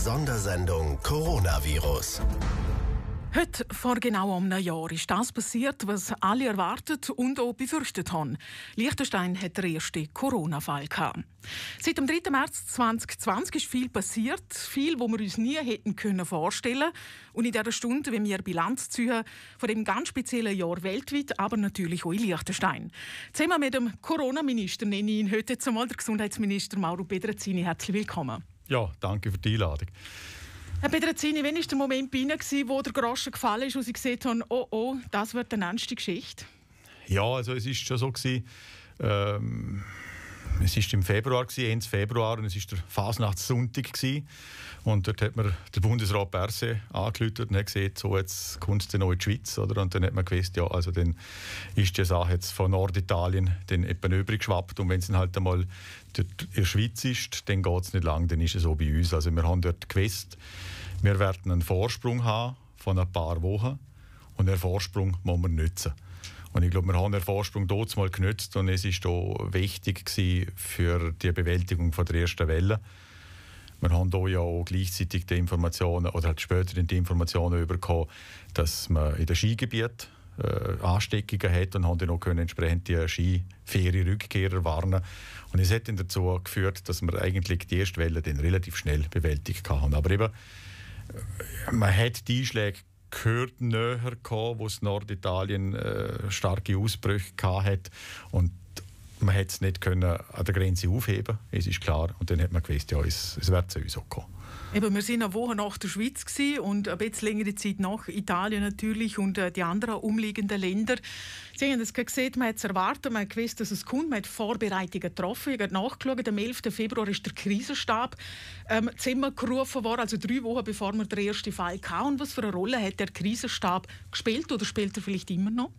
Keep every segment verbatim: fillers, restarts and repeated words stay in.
Sondersendung Coronavirus. Heute vor genau einem Jahr ist das passiert, was alle erwartet und auch befürchtet haben. Liechtenstein hat den ersten Corona-Fall gehabt. Seit dem dritten März zweitausendzwanzig ist viel passiert, viel, wo wir uns nie hätten können vorstellen. Und in dieser Stunde, wenn wir Bilanz ziehen von dem ganz speziellen Jahr weltweit, aber natürlich auch in Liechtenstein. Zusammen mit dem Corona-Minister nenne ich ihn heute zumal der Gesundheitsminister Mauro Pedrazini. Herzlich willkommen. Ja, danke für die Einladung. Herr Pedrazini, wann war der Moment bei Ihnen, wo der Groschen gefallen ist und Sie gesehen haben, oh oh, das wird eine ernste Geschichte? Ja, also es war schon so gewesen, ähm, es war im Februar, Ende Februar, und es war der Fasnachtssonntag gewesen. Und dort hat mir der Bundesrat Berset angerufen und hat gesagt, so, jetzt kommt es noch in die Schweiz. Oder? Und dann hat man gewusst, ja, also dann ist die Sache jetzt von Norditalien dann etwa übrig geschwappt. Und wenn es dann halt einmal dort in der Schweiz ist, dann geht es nicht lang, dann ist es so bei uns. Also wir haben dort gewusst, wir werden einen Vorsprung haben von ein paar Wochen und den Vorsprung müssen wir nutzen. Und ich glaube, wir haben den Vorsprung dort mal genutzt und es war wichtig für die Bewältigung von der ersten Welle. Wir haben hier ja auch gleichzeitig die Informationen, oder halt später die Informationen bekommen, dass man in den Skigebieten äh, Ansteckungen hat und haben dann auch können entsprechend die Skiferienrückkehrer warnen. Und es hat dann dazu geführt, dass wir eigentlich die erste Welle dann relativ schnell bewältigt haben. Aber eben, man hat die Einschläge gehört näher gehabt, wo es Norditalien äh, starke Ausbrüche hatte und man hätte es nicht können an der Grenze aufheben, es ist klar. Und dann hat man gewusst, ja, es, es wird zu uns auch kommen. Eben, wir waren eine Woche nach der Schweiz und ein bisschen längere Zeit nach Italien natürlich und äh, die anderen umliegenden Länder. Sie haben es gesehen, man hat es erwartet, man hat gewusst, dass es kommt, man hat Vorbereitungen getroffen. Ich habe nachgeschaut, am elften Februar ist der Krisenstab ähm, zusammengerufen worden, also drei Wochen bevor wir den ersten Fall hatten. Und was für eine Rolle hat der Krisenstab gespielt oder spielt er vielleicht immer noch?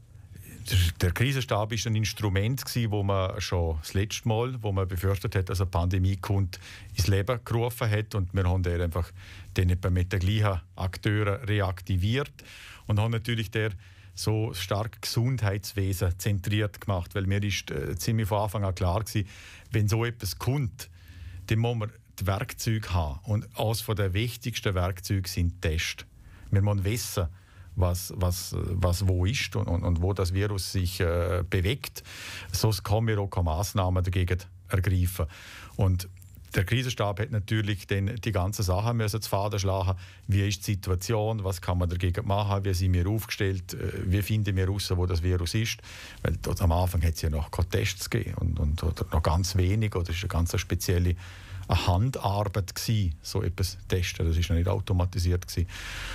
Der Krisenstab war ein Instrument, das man schon das letzte Mal, wo man befürchtet hat, dass eine Pandemie kommt, ins Leben gerufen hat. Und wir haben den einfach den mit den gleichen Akteuren reaktiviert und haben natürlich der so stark Gesundheitswesen zentriert gemacht. Weil mir ist äh, ziemlich von Anfang an klar gewesen, wenn so etwas kommt, dann muss man die Werkzeuge haben. Und eines der wichtigsten Werkzeuge sind Tests. Wir müssen wissen, Was, was, was wo ist und, und, und wo das Virus sich äh, bewegt. Sonst können wir auch keine Massnahmen dagegen ergreifen. Und der Krisenstab hat natürlich dann die ganzen Sachen müssen zu Faden schlagen. Wie ist die Situation? Was kann man dagegen machen? Wie sind wir aufgestellt? Wie finden wir heraus, wo das Virus ist? Weil dort am Anfang hat es ja noch keine Tests gegeben und, und oder noch ganz wenig. Oder es war eine ganz spezielle eine Handarbeit gewesen, so etwas testen. Das war noch nicht automatisiert gewesen.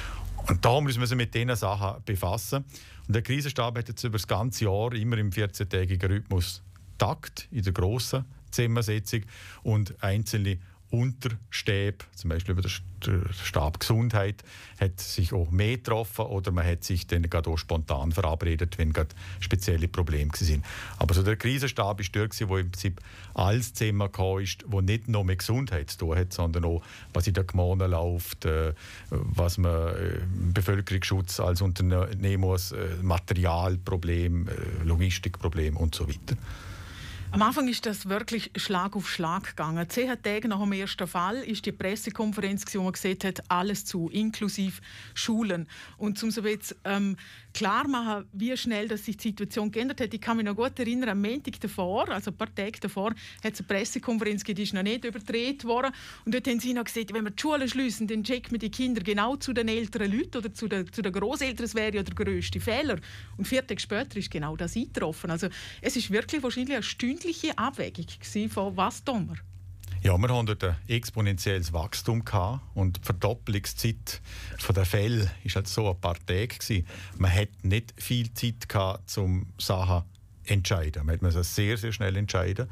Und da müssen wir uns mit diesen Sachen befassen. Und der Krisenstab hat jetzt über das ganze Jahr immer im vierzehntägigen Rhythmus Takt in der grossen Zusammensetzung und einzelne Unterstäbe, zum Beispiel über den Stab Gesundheit, hat sich auch mehr getroffen oder man hat sich dann gerade auch spontan verabredet, wenn gerade spezielle Probleme sind. Aber so der Krisenstab war dort, wo im Prinzip alles zusammengekommen ist, wo nicht nur mit Gesundheit zu tun hat, sondern auch, was in der Gemeinde läuft, äh, was man im Bevölkerungsschutz als unternehmen muss, äh, Materialproblem, äh, Logistikproblem und so weiter. Am Anfang ist das wirklich Schlag auf Schlag gegangen. Zehn Tage nach dem ersten Fall ist die Pressekonferenz, wo man gesehen hat, alles zu, inklusive Schulen. Und um so jetzt ähm, klar machen, wie schnell das sich die Situation geändert hat. Ich kann mich noch gut erinnern, am Montag davor, also ein paar Tage davor, hat es eine Pressekonferenz gegeben, die ist noch nicht überdreht worden. Und dort haben sie noch gesagt, wenn wir die Schulen schliessen, dann checken wir die Kinder genau zu den älteren Leuten oder zu den, zu den Grosseltern. Das wäre ja der grösste Fehler. Und vier Tage später ist genau das eingetroffen. Also es ist wirklich wahrscheinlich eine stündliche Abwägung von was tun wir. Ja, wir hatten dort ein exponentielles Wachstum gehabt und die Verdoppelungszeit der Fälle war halt so ein paar Tage gewesen. Man hatte nicht viel Zeit gehabt, um Sachen zu entscheiden. Man musste sehr, sehr schnell entscheiden.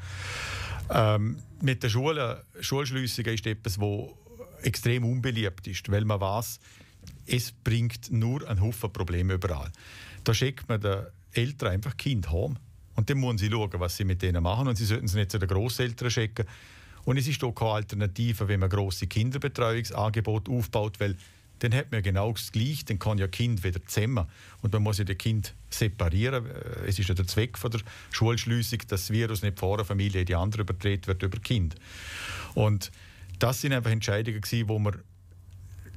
Ähm, mit den Schulen, Schulschliessungen ist etwas, das extrem unbeliebt ist, weil man weiss, es bringt nur einen Haufen Probleme überall. Da schickt man den Eltern einfach Kind heim. Und dann müssen sie schauen, was sie mit denen machen. Und sie sollten sie nicht zu den Grosseltern schicken. Und es ist auch keine Alternative, wenn man grosse Kinderbetreuungsangebote aufbaut, weil dann hat man genau das Gleiche, dann kann ja Kind wieder zusammen. Und man muss ja das Kind separieren. Es ist ja der Zweck von der Schulschliessung, dass das Virus nicht von einer Familie in die andere übertragen wird über Kind. Und das sind einfach Entscheidungen gewesen, wo wir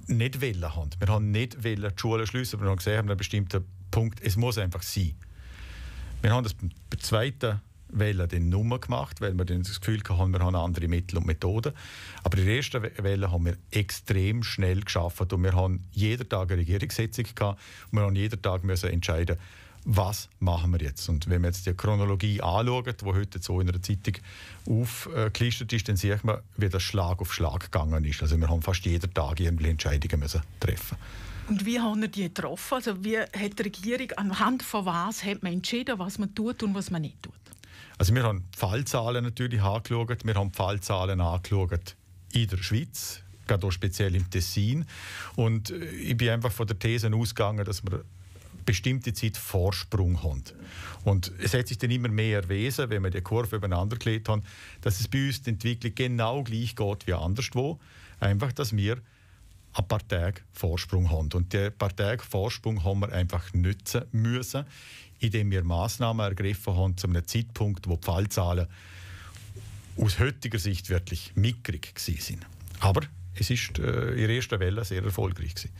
nicht wollen haben. Wir haben nicht wollen die Schulen schliessen, wir haben gesehen, an einem bestimmten Punkt, es muss einfach sein. Wir haben das bei der zweiten Welle dann nur gemacht, weil wir dann das Gefühl hatten, wir haben andere Mittel und Methoden. Aber in der ersten Welle haben wir extrem schnell geschafft und wir haben jeden Tag eine Regierungssitzung gehabt und wir haben jeden Tag müssen entscheiden, was machen wir jetzt. Und wenn wir jetzt die Chronologie anschauen, die heute so in einer Zeitung aufgelistet ist, dann sieht man, wie das Schlag auf Schlag gegangen ist. Also wir haben fast jeden Tag irgendwelche Entscheidungen müssen treffen. Und wie haben wir die getroffen? Also wie hat die Regierung, anhand von was hat man entschieden, was man tut und was man nicht tut? Also wir haben die Fallzahlen natürlich angeschaut. Wir haben die Fallzahlen angeschaut in der Schweiz, gerade auch speziell im Tessin. Und ich bin einfach von der These ausgegangen, dass wir bestimmte Zeit Vorsprung haben. Und es hat sich dann immer mehr erwiesen, wenn wir die Kurve übereinander gelegt haben, dass es bei uns die Entwicklung genau gleich geht wie anderswo. Einfach, dass wir ein paar Tage Vorsprung haben. Und die paar Tage Vorsprung haben wir einfach nutzen müssen, indem wir Massnahmen ergriffen haben zu einem Zeitpunkt, wo die Fallzahlen aus heutiger Sicht wirklich mickrig waren. Aber es war äh, in der ersten Welle sehr erfolgreich gewesen.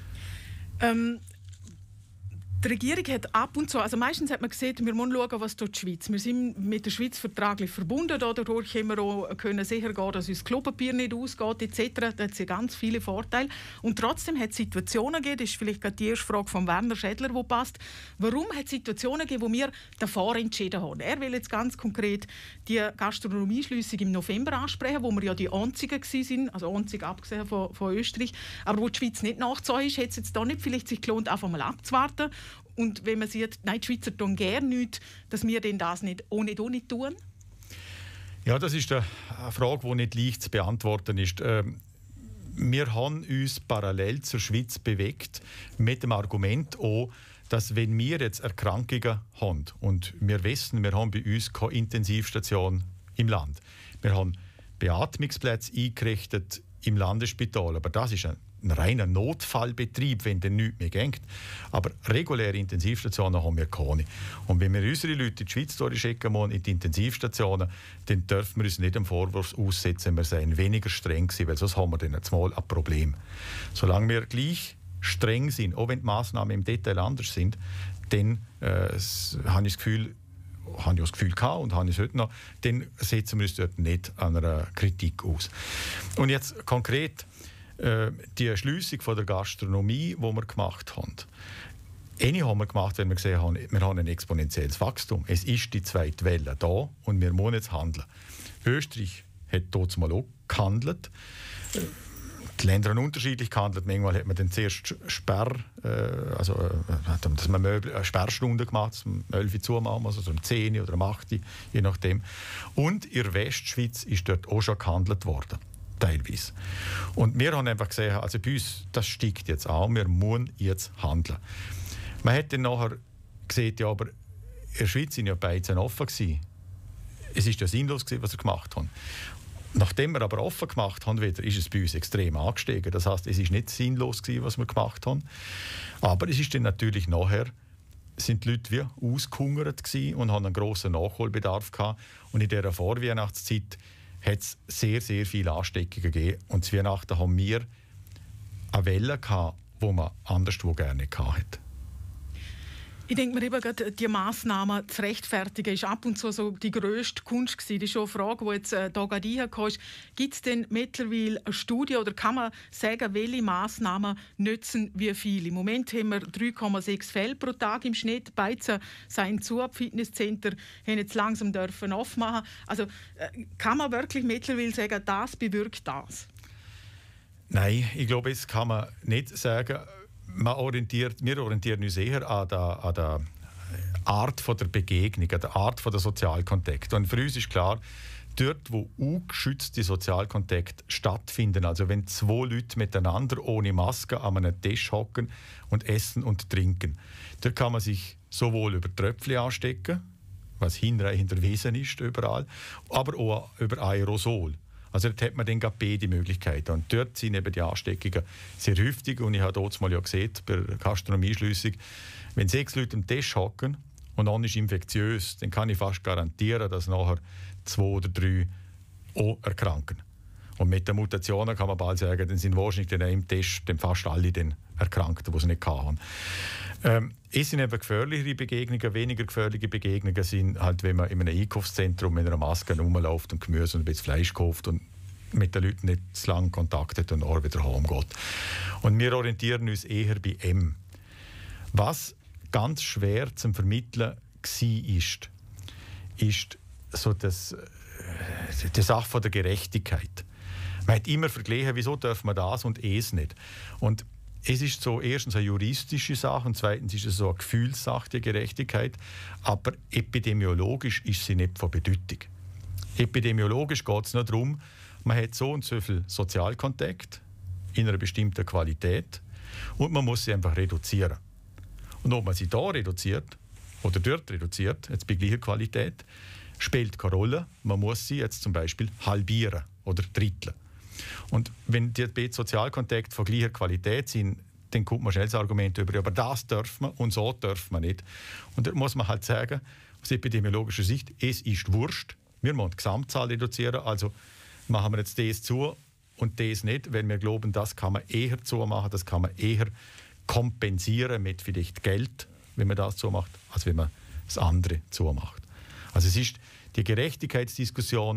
Ähm Die Regierung hat ab und zu, also meistens hat man gesehen, wir müssen schauen, was tut die Schweiz. Wir sind mit der Schweiz vertraglich verbunden, dadurch können wir auch können sicher gehen, dass uns das Klopapier nicht ausgeht, et cetera. Da hat es ganz viele Vorteile. Und trotzdem hat es Situationen gegeben, das ist vielleicht gerade die erste Frage von Werner Schädler, die passt. Warum hat es Situationen gegeben, wo wir davor entschieden haben? Er will jetzt ganz konkret die Gastronomieschliessung im November ansprechen, wo wir ja die einzigen waren, also einzig abgesehen von, von Österreich, aber wo die Schweiz nicht nachgezogen ist, hätte es jetzt da nicht vielleicht sich gelohnt, einfach mal abzuwarten. Und wenn man sieht, nein, die Schweizer tun gerne nichts, dass wir denn das nicht ohne auch nicht tun? Ja, das ist eine Frage, die nicht leicht zu beantworten ist. Wir haben uns parallel zur Schweiz bewegt mit dem Argument auch, dass wenn wir jetzt Erkrankungen haben und wir wissen, wir haben bei uns keine Intensivstation im Land. Wir haben Beatmungsplätze eingerichtet im Landesspital, aber das ist ein ein reiner Notfallbetrieb, wenn dann nichts mehr geht. Aber reguläre Intensivstationen haben wir keine. Und wenn wir unsere Leute in die Schweiz durchschicken müssen, in die Intensivstationen, dann dürfen wir uns nicht dem Vorwurf aussetzen, wir seien weniger streng gewesen, weil sonst haben wir dann mal ein Problem. Solange wir gleich streng sind, auch wenn die Massnahmen im Detail anders sind, dann äh, habe ich das Gefühl, habe ich das Gefühl gehabt und habe ich es heute noch, dann setzen wir uns dort nicht an einer Kritik aus. Und jetzt konkret die Schliessung von der Gastronomie, die wir gemacht haben. Eine haben wir gemacht, weil wir gesehen haben, wir haben ein exponentielles Wachstum. Es ist die zweite Welle da und wir müssen jetzt handeln. Österreich hat dort mal auch gehandelt. Die Länder haben unterschiedlich gehandelt. Manchmal hat man dann zuerst Sperr, äh, also, äh, dass man Möbel, eine Sperrstunde gemacht, um elf Uhr zumachen, also um zehn Uhr oder um acht Uhr, je nachdem. Und in der Westschweiz ist dort auch schon gehandelt worden. Teilweise. Und wir haben einfach gesehen, also bei uns, das steigt jetzt an, wir müssen jetzt handeln. Man hat dann nachher gesehen, ja, aber in der Schweiz waren ja beide offen gewesen. Es war ja sinnlos gewesen, was wir gemacht haben. Nachdem wir aber offen gemacht haben, wieder, ist es bei uns extrem angestiegen. Das heisst, es war nicht sinnlos gewesen, was wir gemacht haben. Aber es ist dann natürlich nachher, sind die Leute wie ausgehungert gewesen und haben einen grossen Nachholbedarf gehabt. Und in dieser Vorweihnachtszeit hat es sehr, sehr viele Ansteckungen gegeben. Und zu Weihnachten haben wir eine Welle gehabt, die man anderswo gerne gehabt hätte. Ich denke mir eben, gerade die Massnahmen zu rechtfertigen, ist ab und zu so die grösste Kunst gewesen. Das ist schon eine Frage, die jetzt äh, da gerade reingekommen ist. Gibt es denn mittlerweile eine Studie oder kann man sagen, welche Massnahmen nützen wie viel? Im Moment haben wir drei Komma sechs Fälle pro Tag im Schnitt. Beizen seien zu, die Fitnesscenter haben jetzt langsam dürfen aufmachen. Also äh, kann man wirklich mittlerweile sagen, das bewirkt das? Nein, ich glaube, das kann man nicht sagen. Man orientiert, wir orientieren uns eher an der, an der Art von der Begegnung, an der Art von der Sozialkontakte. Und für uns ist klar, dort, wo ungeschützte Sozialkontakte stattfinden, also wenn zwei Leute miteinander ohne Maske an einem Tisch hocken und essen und trinken, dort kann man sich sowohl über Tröpfchen anstecken, was hinreichend erwiesen ist überall, aber auch über Aerosol. Also dort hat man dann beide Möglichkeiten. Und dort sind eben die Ansteckungen sehr häufig. Und ich habe dort mal ja gesehen, bei der Gastronomieschliessung, wenn sechs Leute am Tisch hocken und einer ist infektiös, dann kann ich fast garantieren, dass nachher zwei oder drei auch erkranken. Und mit den Mutationen kann man bald sagen, dann sind wahrscheinlich dann im Test dann fast alle dann erkrankt, die es nicht hatten. Ähm, es sind eben gefährlichere Begegnungen, weniger gefährliche Begegnungen sind halt, wenn man in einem Einkaufszentrum mit einer Maske rumläuft und Gemüse und ein bisschen Fleisch kauft und mit den Leuten nicht zu lange Kontakt hat und auch wieder heimgeht. Und wir orientieren uns eher bei M. Was ganz schwer zu vermitteln war, ist, ist so das, die Sache von der Gerechtigkeit. Man hat immer verglichen, wieso darf man das und es nicht. Und es ist so erstens eine juristische Sache und zweitens ist es so eine Gefühlssache, die Gerechtigkeit. Aber epidemiologisch ist sie nicht von Bedeutung. Epidemiologisch geht es nur darum, man hat so und so viel Sozialkontakt in einer bestimmten Qualität und man muss sie einfach reduzieren. Und ob man sie da reduziert oder dort reduziert, jetzt bei gleicher Qualität, spielt keine Rolle. Man muss sie jetzt zum Beispiel halbieren oder dritteln. Und wenn die Sozialkontakte von gleicher Qualität sind, dann kommt man schnell das Argument über, aber das darf man und so darf man nicht. Und da muss man halt sagen, aus epidemiologischer Sicht, es ist Wurscht. Wir müssen die Gesamtzahl reduzieren, also machen wir jetzt das zu und das nicht, weil wir glauben, das kann man eher zumachen, das kann man eher kompensieren mit vielleicht Geld, wenn man das zumacht, als wenn man das andere zumacht. Also es ist, die Gerechtigkeitsdiskussion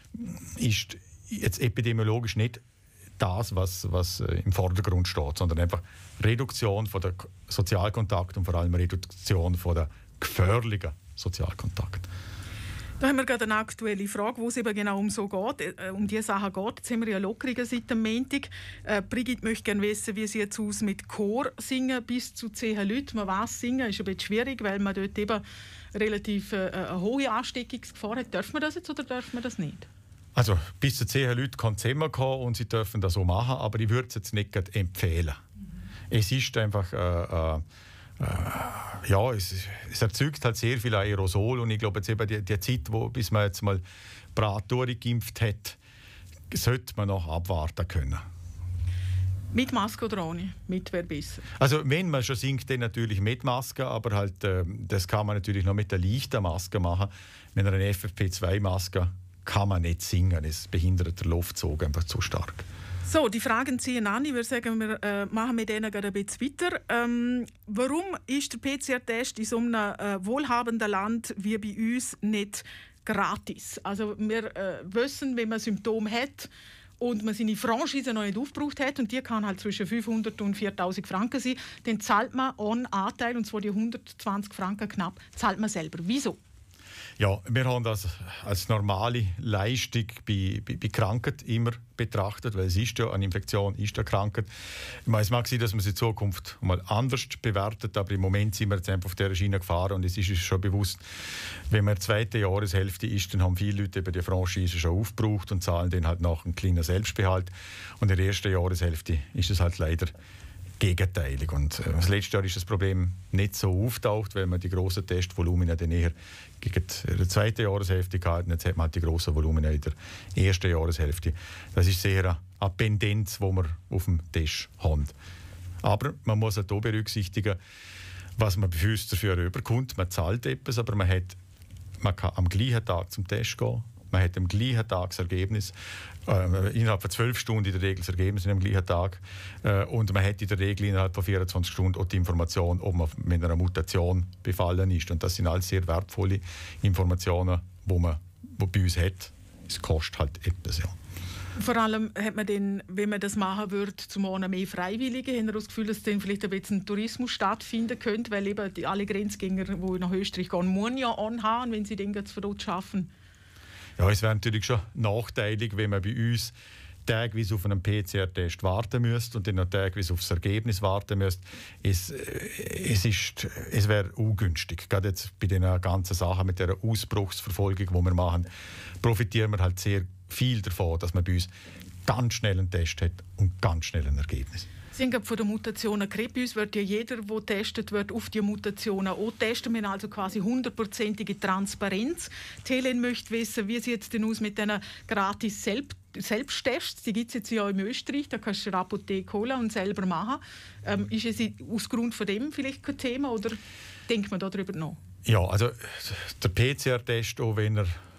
ist jetzt epidemiologisch nicht das, was, was im Vordergrund steht, sondern einfach Reduktion von der Sozialkontakte und vor allem Reduktion von der gefährlichen Sozialkontakte. Da haben wir gerade eine aktuelle Frage, wo es eben genau um so geht, äh, um diese Sachen geht. Jetzt haben wir ja Lockerungen seit dem Montag. Äh, Brigitte möchte gerne wissen, wie sieht es aus mit Chor singen bis zu zehn Leuten. Man weiß, singen ist ein bisschen schwierig, weil man dort eben relativ äh, eine hohe Ansteckungsgefahr hat. Darf man das jetzt oder darf man das nicht? Also bis zu zehn Leute kann es immer kommen und sie dürfen das so machen, aber ich würde es jetzt nicht empfehlen. Mhm. Es ist einfach, äh, äh, äh, ja, es, es erzeugt halt sehr viel Aerosol und ich glaube jetzt eben die, die Zeit, wo, bis man jetzt mal brav durchgeimpft hat, sollte man noch abwarten können. Mit Maske oder ohne? Mit wäre besser? Also wenn man schon singt, dann natürlich mit Maske, aber halt, äh, das kann man natürlich noch mit der leichten Maske machen. Mit einer F F P zwei Maske kann man nicht singen. Es behindert den Luftzug einfach zu stark. So, die Fragen ziehen an. Ich würde sagen, wir äh, machen mit denen gerade ein bisschen weiter. Ähm, warum ist der P C R-Test in so einem äh, wohlhabenden Land wie bei uns nicht gratis? Also wir äh, wissen, wenn man Symptome hat und man seine Franchise noch nicht aufgebraucht hat, und die kann halt zwischen fünfhundert und viertausend Franken sein, dann zahlt man einen Anteil, und zwar die hundertzwanzig Franken knapp, zahlt man selber. Wieso? Ja, wir haben das als normale Leistung bei, bei, bei Krankheit immer betrachtet, weil es ist ja eine Infektion, ist eine Krankheit. Ich meine, es mag sein, dass man es in Zukunft mal anders bewertet, aber im Moment sind wir jetzt einfach auf dieser Schiene gefahren und es ist uns schon bewusst, wenn man in der zweiten Jahreshälfte ist, dann haben viele Leute eben die Franchise schon aufgebraucht und zahlen dann halt nach einen kleinen Selbstbehalt. Und in der ersten Jahreshälfte ist es halt leider gegenteilig. Und äh, das letzte Jahr ist das Problem nicht so auftaucht, weil man die grossen Testvolumina dann eher gegen die zweite Jahreshälfte gehalten hat. Jetzt hat man halt die grossen Volumina in der ersten Jahreshälfte. Das ist sehr eine, eine Tendenz, die wir auf dem Test haben. Aber man muss auch hier berücksichtigen, was man für uns dafür überkommt. Man zahlt etwas, aber man, hat, man kann am gleichen Tag zum Test gehen. Man hat am gleichen Tag das Ergebnis. Äh, innerhalb von zwölf Stunden in der Regel das Ergebnis am gleichen Tag. Äh, und man hat in der Regel innerhalb von vierundzwanzig Stunden auch die Information, ob man mit einer Mutation befallen ist. Und das sind alles sehr wertvolle Informationen, die man die bei uns hat. Es kostet halt etwas, ja. Vor allem hat man dann, wenn man das machen würde, zum einen mehr Freiwillige. Haben wir das Gefühl, dass dann vielleicht ein bisschen Tourismus stattfinden könnte, weil eben die, alle Grenzgänger, die nach Österreich gehen, müssen ja anhaben, wenn sie dann von dort arbeiten. Ja, es wäre natürlich schon nachteilig, wenn man bei uns tagweise auf einen P C R-Test warten müsste und dann noch tagweise auf das Ergebnis warten müsste. Es, es, ist, es wäre ungünstig. Gerade jetzt bei den ganzen Sachen mit der Ausbruchsverfolgung, die wir machen, profitieren wir halt sehr viel davon, dass man bei uns ganz schnell einen Test hat und ganz schnell ein Ergebnis. Sie haben von den Mutationen geredet. Bei uns wird ja jeder, der getestet wird, auf die Mutationen auch testen. Wir haben also quasi hundertprozentige Transparenz. Die Helen möchte wissen, wie sieht es denn aus mit diesen gratis Selbst Selbsttests? Die gibt es jetzt ja in Österreich. Da kannst du eine Apotheke holen und selber machen. Ähm, ist es aus Grund von dem vielleicht kein Thema oder denkt man darüber nach? Ja, also der P C R-Test, auch wenn er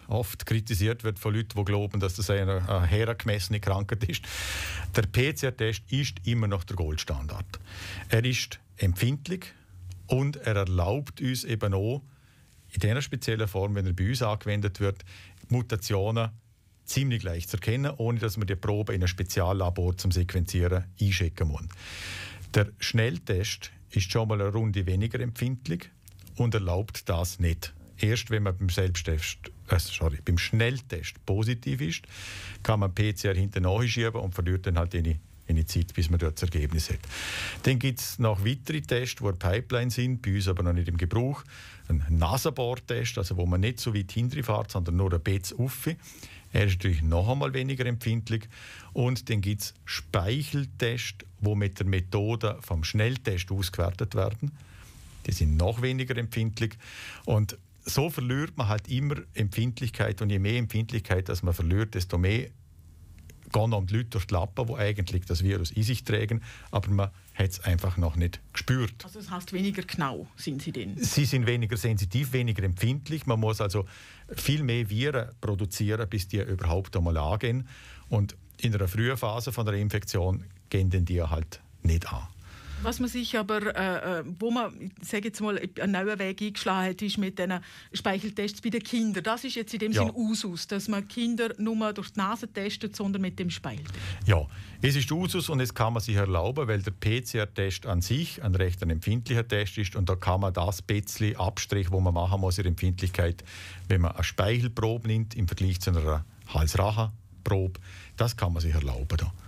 oft kritisiert wird von Leuten, die glauben, dass das eine, eine hergemessene Krankheit ist. Der P C R-Test ist immer noch der Goldstandard. Er ist empfindlich und er erlaubt uns eben auch, in dieser speziellen Form, wenn er bei uns angewendet wird, Mutationen ziemlich leicht zu erkennen, ohne dass man die Probe in ein Speziallabor zum Sequenzieren einschicken muss. Der Schnelltest ist schon mal eine Runde weniger empfindlich und erlaubt das nicht. Erst wenn man beim Selbsttest, äh, sorry, beim Schnelltest positiv ist, kann man P C R hinten nachschieben und verliert dann halt eine, eine Zeit, bis man dort das Ergebnis hat. Dann gibt es noch weitere Tests, die in der Pipeline sind, bei uns aber noch nicht im Gebrauch. Ein Nasenbohrtest, also wo man nicht so weit hinterfährt, sondern nur ein bisschen rauf. Er ist natürlich noch einmal weniger empfindlich. Und dann gibt es Speicheltests, die mit der Methode vom Schnelltest ausgewertet werden. Die sind noch weniger empfindlich. Und so verliert man halt immer Empfindlichkeit. Und je mehr Empfindlichkeit das man verliert, desto mehr gehen um die Leute durch die Lappen, die eigentlich das Virus in sich tragen. Aber man hat es einfach noch nicht gespürt. Also das heißt, weniger genau sind sie denn? Sie sind weniger sensitiv, weniger empfindlich. Man muss also viel mehr Viren produzieren, bis die überhaupt einmal angehen. Und in einer frühen Phase von der Infektion gehen die halt nicht an. Was man sich aber, äh, wo man, ich sage jetzt mal, einen neuen Weg eingeschlagen hat, ist mit den Speicheltests bei den Kindern. Das ist jetzt in dem ja. Sinn Usus, dass man Kinder nur durch die Nase testet, sondern mit dem Speicheltest. Ja, es ist Usus und es kann man sich erlauben, weil der P C R-Test an sich ein recht ein empfindlicher Test ist und da kann man das bisschen Abstrich, wo man machen muss, in Empfindlichkeit, wenn man eine Speichelprobe nimmt im Vergleich zu einer Hals-Rachen-Probe, das kann man sich erlauben. Da.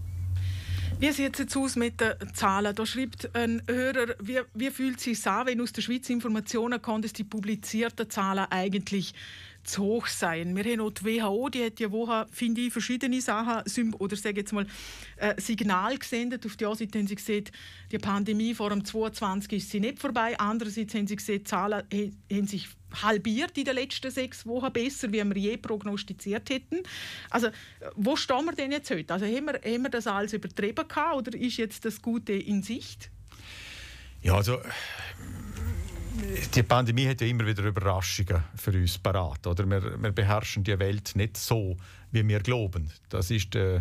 Wie sieht es jetzt aus mit den Zahlen? Da schreibt ein Hörer, wie, wie fühlt es sich an, wenn aus der Schweiz Informationen kommen, dass die publizierten Zahlen eigentlich zu hoch seien? Wir haben auch die W H O, die hat ja woher, finde ich, verschiedene Sachen oder sage jetzt mal äh, Signal gesendet. Auf der einen Seite haben sie gesehen, die Pandemie vor dem zweiundzwanzig ist sie nicht vorbei. Andererseits haben sie gesehen, die Zahlen haben sich halbiert in den letzten sechs Wochen, besser, wie wir je prognostiziert hätten. Also, wo stehen wir denn jetzt heute? Also, haben wir, haben wir das alles übertrieben gehabt, oder ist jetzt das Gute in Sicht? Ja, also die Pandemie hat ja immer wieder Überraschungen für uns parat. Oder? Wir, wir beherrschen die Welt nicht so, wie wir glauben. Das ist, äh,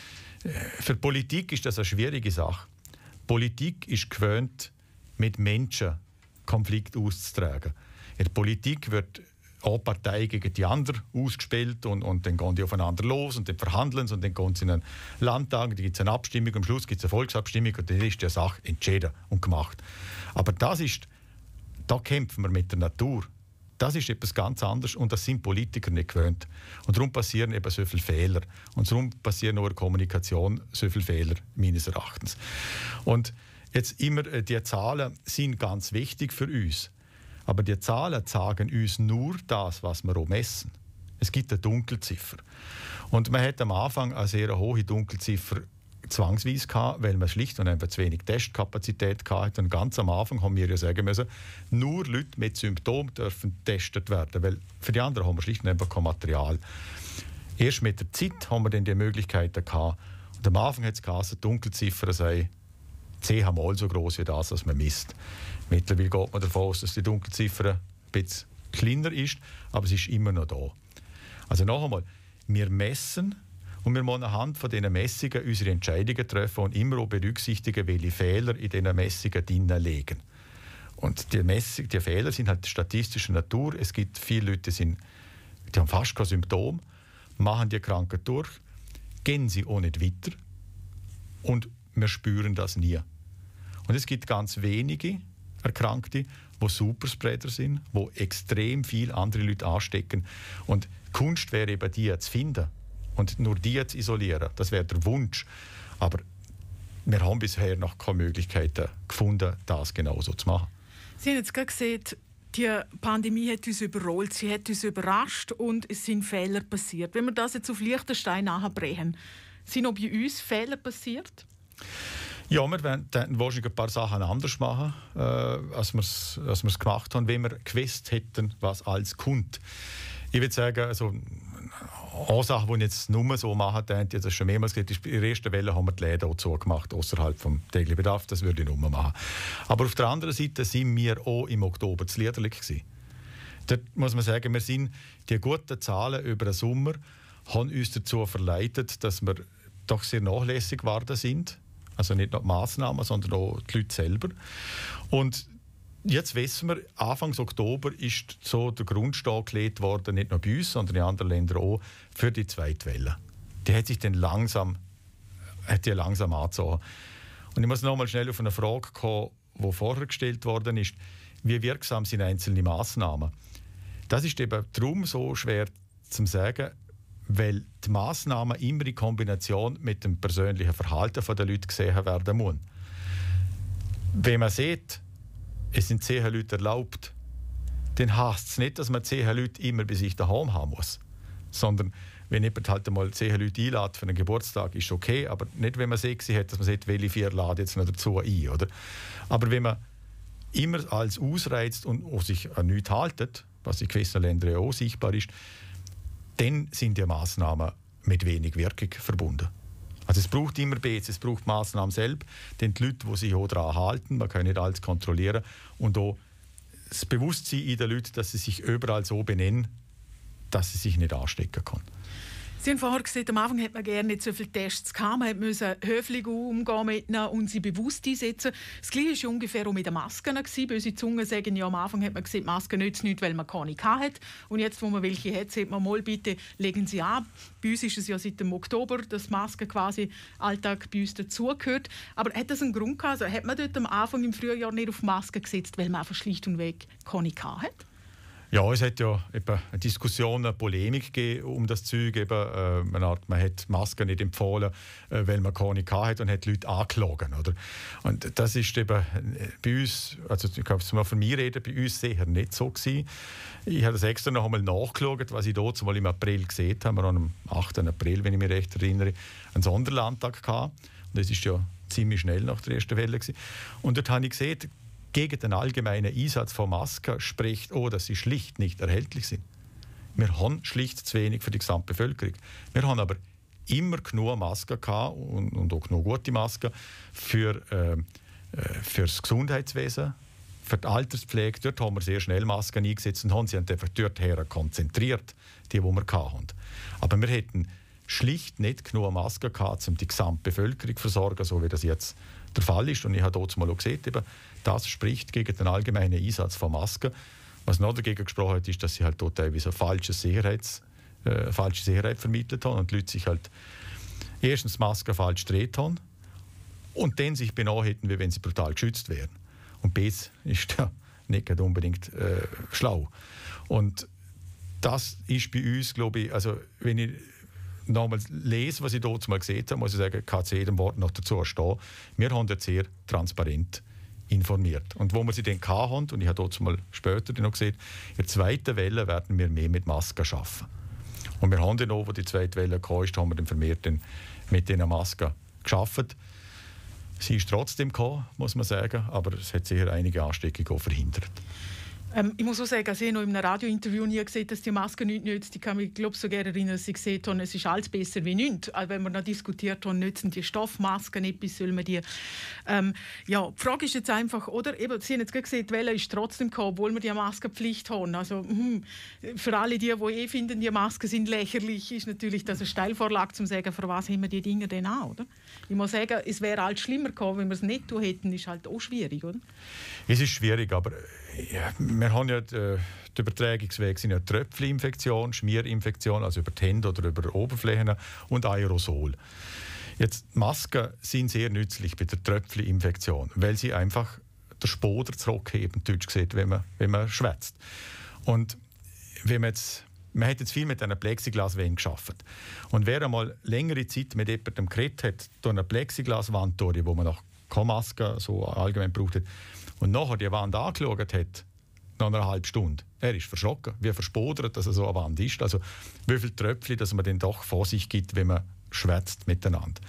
für die Politik ist das eine schwierige Sache. Politik ist gewöhnt, mit Menschen Konflikte auszutragen. In der Politik wird eine Partei gegen die andere ausgespielt und, und dann gehen die aufeinander los und dann verhandeln sie und dann gehen sie in einen Landtag, dann gibt es eine Abstimmung, am Schluss gibt es eine Volksabstimmung und dann ist die Sache entschieden und gemacht. Aber das ist, da kämpfen wir mit der Natur. Das ist etwas ganz anderes und das sind Politiker nicht gewöhnt. Und darum passieren eben so viele Fehler. Und darum passieren auch in der Kommunikation so viele Fehler, meines Erachtens. Und jetzt immer, die Zahlen sind ganz wichtig für uns. Aber die Zahlen sagen uns nur das, was wir auch messen. Es gibt eine Dunkelziffer. Und man hat am Anfang eine sehr hohe Dunkelziffer zwangsweise gehabt, weil man schlicht und einfach zu wenig Testkapazität hatte. Und ganz am Anfang haben wir ja sagen müssen, nur Leute mit Symptomen dürfen getestet werden, weil für die anderen haben wir schlicht und einfach kein Material. Erst mit der Zeit haben wir dann die Möglichkeiten gehabt. Und am Anfang hat es geheißen, die Dunkelziffer sei zehnmal so groß wie das, was man misst. Mittlerweile geht man davon aus, dass die Dunkelziffer ein bisschen kleiner ist, aber sie ist immer noch da. Also noch einmal, wir messen und wir müssen anhand von diesen Messungen unsere Entscheidungen treffen und immer auch berücksichtigen, welche Fehler in diesen Messungen drinnen liegen. Und die, Messung, die Fehler sind halt statistischer Natur. Es gibt viele Leute, die, sind, die haben fast keine Symptome, machen die Krankheit durch, gehen sie auch nicht weiter und wir spüren das nie. Und es gibt ganz wenige Erkrankte, die Superspreader sind, die extrem viele andere Leute anstecken. Und die Kunst wäre eben die zu finden und nur die zu isolieren. Das wäre der Wunsch. Aber wir haben bisher noch keine Möglichkeiten gefunden, das genauso zu machen. Sie haben jetzt gerade gesehen, die Pandemie hat uns überrollt, sie hat uns überrascht und es sind Fehler passiert. Wenn wir das jetzt auf Liechtenstein nachbrechen, sind auch bei uns Fehler passiert? Ja, wir werden wahrscheinlich ein paar Sachen anders machen, äh, als wir es als wir's gemacht haben, wenn wir gewusst hätten, was alles kommt. Ich würde sagen, also, eine Sache, die ich jetzt nur so machen könnte, jetzt schon mehrmals gesagt, ist, in der ersten Welle haben wir die Läden auch zugemacht, außerhalb des täglichen Bedarfs, das würde ich nur machen. Aber auf der anderen Seite sind wir auch im Oktober zu liederlich gewesen. dort muss man sagen, wir sind die guten Zahlen über den Sommer haben uns dazu verleitet, dass wir doch sehr nachlässig geworden sind. Also nicht nur die Massnahmen, sondern auch die Leute selber. Und jetzt wissen wir, Anfang Oktober ist so der Grundstein gelegt worden, nicht nur bei uns, sondern in anderen Ländern auch, für die zweite Welle. Die hat sich dann langsam, hat die langsam angezogen. Und ich muss noch mal schnell auf eine Frage kommen, die vorher gestellt worden ist. Wie wirksam sind einzelne Massnahmen? Das ist eben darum so schwer zu sagen, weil die Massnahmen immer in Kombination mit dem persönlichen Verhalten der Leute gesehen werden müssen. Wenn man sieht, es sind zehn Leute erlaubt, dann heisst es nicht, dass man zehn Leute immer bei sich daheim haben muss. Sondern wenn jemand halt einmal zehn Leute einlädt für einen Geburtstag, ist okay, aber nicht, wenn man sechs hat, dass man sagt, welche vier laden jetzt noch dazu ein. Oder? Aber wenn man immer alles ausreizt und auch sich an nichts haltet, was in gewissen Ländern auch sichtbar ist, dann sind die Massnahmen mit wenig Wirkung verbunden. Also es braucht immer beides, es braucht Massnahmen selbst, denn die Leute, die sich auch daran halten, man kann nicht alles kontrollieren, und auch das Bewusstsein in den Leuten, dass sie sich überall so benennen, dass sie sich nicht anstecken können. Sie haben vorher gesagt, am Anfang hat man gerne nicht so viele Tests gehabt. Man musste höflich umgehen mit ihnen und sie bewusst einsetzen. Das Gleiche war ungefähr auch mit den Masken. Böse Zungen sagen, ja, am Anfang hat man gesagt, Masken nützen nichts, weil man keine hat. Und jetzt, wo man welche hat, sagt man mal, bitte legen Sie ab. Bei uns ist es ja seit dem Oktober, dass Masken quasi Alltag bei uns dazugehört. Aber hat das einen Grund gehabt? Also, hat man dort am Anfang im Frühjahr nicht auf Masken gesetzt, weil man einfach schlicht und weg keine hat? Ja, es hat ja eben eine Diskussion, eine Polemik gegeben um das Zeug. Eben, äh, man, hat, man hat Masken nicht empfohlen, äh, weil man keine hat, und hat Leute angelogen. Oder? Und das ist eben bei uns, also ich kann es mal von mir reden, bei uns sicher nicht so gewesen. Ich habe das extra noch einmal nachgeschaut, was ich dort mal im April gesehen habe. Wir haben am achten April, wenn ich mich recht erinnere, einen Sonderlandtag gehabt. Und das ist ja ziemlich schnell nach der ersten Welle gewesen. Und dort habe ich gesehen, gegen den allgemeinen Einsatz von Masken spricht auch, dass sie schlicht nicht erhältlich sind. Wir haben schlicht zu wenig für die Gesamtbevölkerung. Wir haben aber immer genug Masken gehabt und, und auch genug gute Masken für, äh, für das Gesundheitswesen, für die Alterspflege. Dort haben wir sehr schnell Masken eingesetzt und haben sie einfach dorthin konzentriert, die, die wir hatten. Aber wir hätten schlicht nicht genug Masken gehabt, um die Gesamtbevölkerung zu versorgen, so wie das jetzt der Fall ist. Und ich habe dort mal auch gesehen, eben, das spricht gegen den allgemeinen Einsatz von Masken. Was noch dagegen gesprochen hat, ist, dass sie halt dort teilweise falsche, Sicherheits, äh, falsche Sicherheit vermittelt haben und die Leute sich halt erstens Masken falsch gedreht haben und dann sich benommen hätten, wie wenn sie brutal geschützt wären. Und das ist ja nicht unbedingt äh, schlau. Und das ist bei uns, glaube ich, also wenn ich nochmal lese, was ich dort mal gesehen habe, muss ich sagen, kann zu jedem Wort noch dazu stehen. Wir haben dort sehr transparent informiert. Und wo wir sie dann hatten, und ich habe dort mal später noch gesehen, in der zweiten Welle werden wir mehr mit Masken arbeiten. Und wir haben dann auch, wo die zweite Welle kam, haben wir dann vermehrt dann mit diesen Masken gearbeitet. Sie ist trotzdem gekommen, muss man sagen, aber es hat sicher einige Ansteckungen auch verhindert. Ähm, ich muss auch sagen, ich habe noch in einem Radiointerview nie gesehen, dass die Maske nichts nützt. Ich kann mich, glaube so gerne erinnern, dass ich gesehen habe, es ist alles besser wie nichts. Also wenn wir noch diskutiert haben, nützen die Stoffmasken nicht, bis soll man die... Ähm, ja, die Frage ist jetzt einfach, oder? Eben, Sie haben jetzt gesehen, die Welle ist trotzdem gekommen, obwohl wir die Maskenpflicht haben. Also hm, für alle die, die eh finden, die Masken sind lächerlich, ist natürlich das eine Steilvorlage, zum zu sagen, für was haben wir die Dinge denn an, oder? Ich muss sagen, es wäre halt schlimmer gekommen, wenn wir es nicht tun hätten, ist halt auch schwierig, oder? Es ist schwierig, aber ja, wir haben ja die, die Übertragungswege sind ja Tröpfcheninfektion, Schmierinfektion, also über die Hände oder über Oberflächen, und Aerosol. Jetzt, Masken sind sehr nützlich bei der Tröpfcheninfektion, weil sie einfach den Spoder zurückheben, deutsch gesagt, wenn man, wenn man schwätzt. Und wenn man jetzt Man hat jetzt viel mit einer Plexiglaswand geschafft. Und wer einmal längere Zeit mit jemandem geredet hat, durch eine Plexiglaswand durch, wo man noch keine Maske so allgemein braucht hat, und nachher die Wand angeschaut hat, nach einer halben Stunde, er ist verschrocken, wie verspodert, dass er so eine Wand ist. Also wie viele Tröpfchen, dass man dann doch vor sich gibt, wenn man schwätzt miteinander.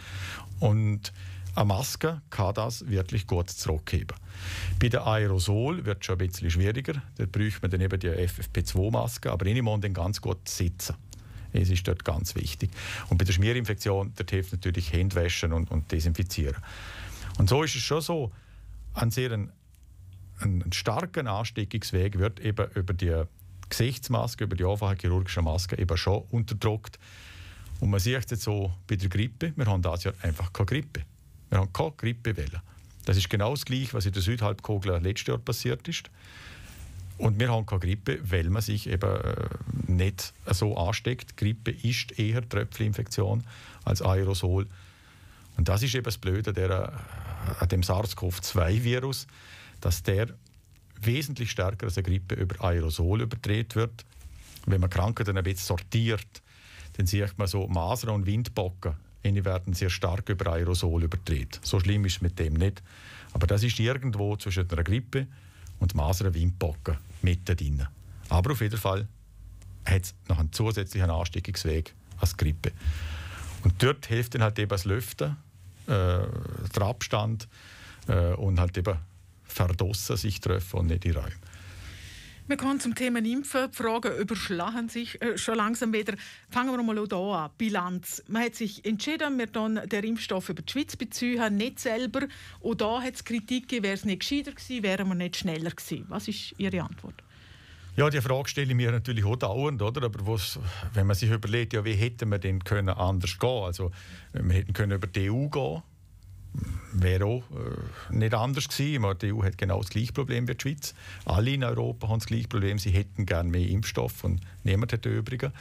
Und eine Maske kann das wirklich gut zurückheben. Bei der Aerosol wird es schon ein bisschen schwieriger. Da braucht man dann eben die F F P zwei Maske, aber ich muss dann ganz gut sitzen. Es ist dort ganz wichtig. Und bei der Schmierinfektion, dort hilft natürlich Händewaschen und, und Desinfizieren. Und so ist es schon so, ein sehr ein, ein starker Ansteckungsweg wird eben über die Gesichtsmaske, über die einfache chirurgische Maske eben schon unterdrückt. Und man sieht es jetzt so bei der Grippe, wir haben dieses Jahr einfach keine Grippe. Wir haben keine Grippewelle. Das ist genau das Gleiche, was in der Südhalbkugel letztes Jahr passiert ist. Und wir haben keine Grippe, weil man sich eben nicht so ansteckt. Grippe ist eher Tröpfcheninfektion als Aerosol. Und das ist eben das Blöde der, an dem SARS-CoV zwei Virus, dass der wesentlich stärker als eine Grippe über Aerosol übertragen wird. Wenn man Krankheiten ein bisschen sortiert, dann sieht man so Masern und Windpocken. Die werden sehr stark über Aerosol übertragen. So schlimm ist es mit dem nicht. Aber das ist irgendwo zwischen einer Grippe und Masern und Windpocken mitten drin. Aber auf jeden Fall hat es noch einen zusätzlichen Ansteckungsweg als Grippe. Und dort hilft dann halt eben das Lüften, äh, der Abstand äh, und halt eben verdossen sich treffen und nicht in Räumen. Wir kommen zum Thema Impfen. Die Fragen überschlagen sich äh, schon langsam wieder. Fangen wir mal hier an. Bilanz. Man hat sich entschieden, wir dann den Impfstoff über die Schweiz beziehen, nicht selber. Und da hat es Kritik gegeben, wäre es nicht gescheiter gewesen, wären wir nicht schneller gewesen. Was ist Ihre Antwort? Ja, die Frage stelle ich mir natürlich auch dauernd, oder? Aber was, wenn man sich überlegt, ja, wie hätten wir denn können anders gehen? Also, wir hätten können über die E U gehen. Wäre auch äh, nicht anders gewesen. Die E U hat genau das gleiche Problem wie die Schweiz. Alle in Europa haben das gleiche Problem. Sie hätten gerne mehr Impfstoff und niemand hat den übrigen.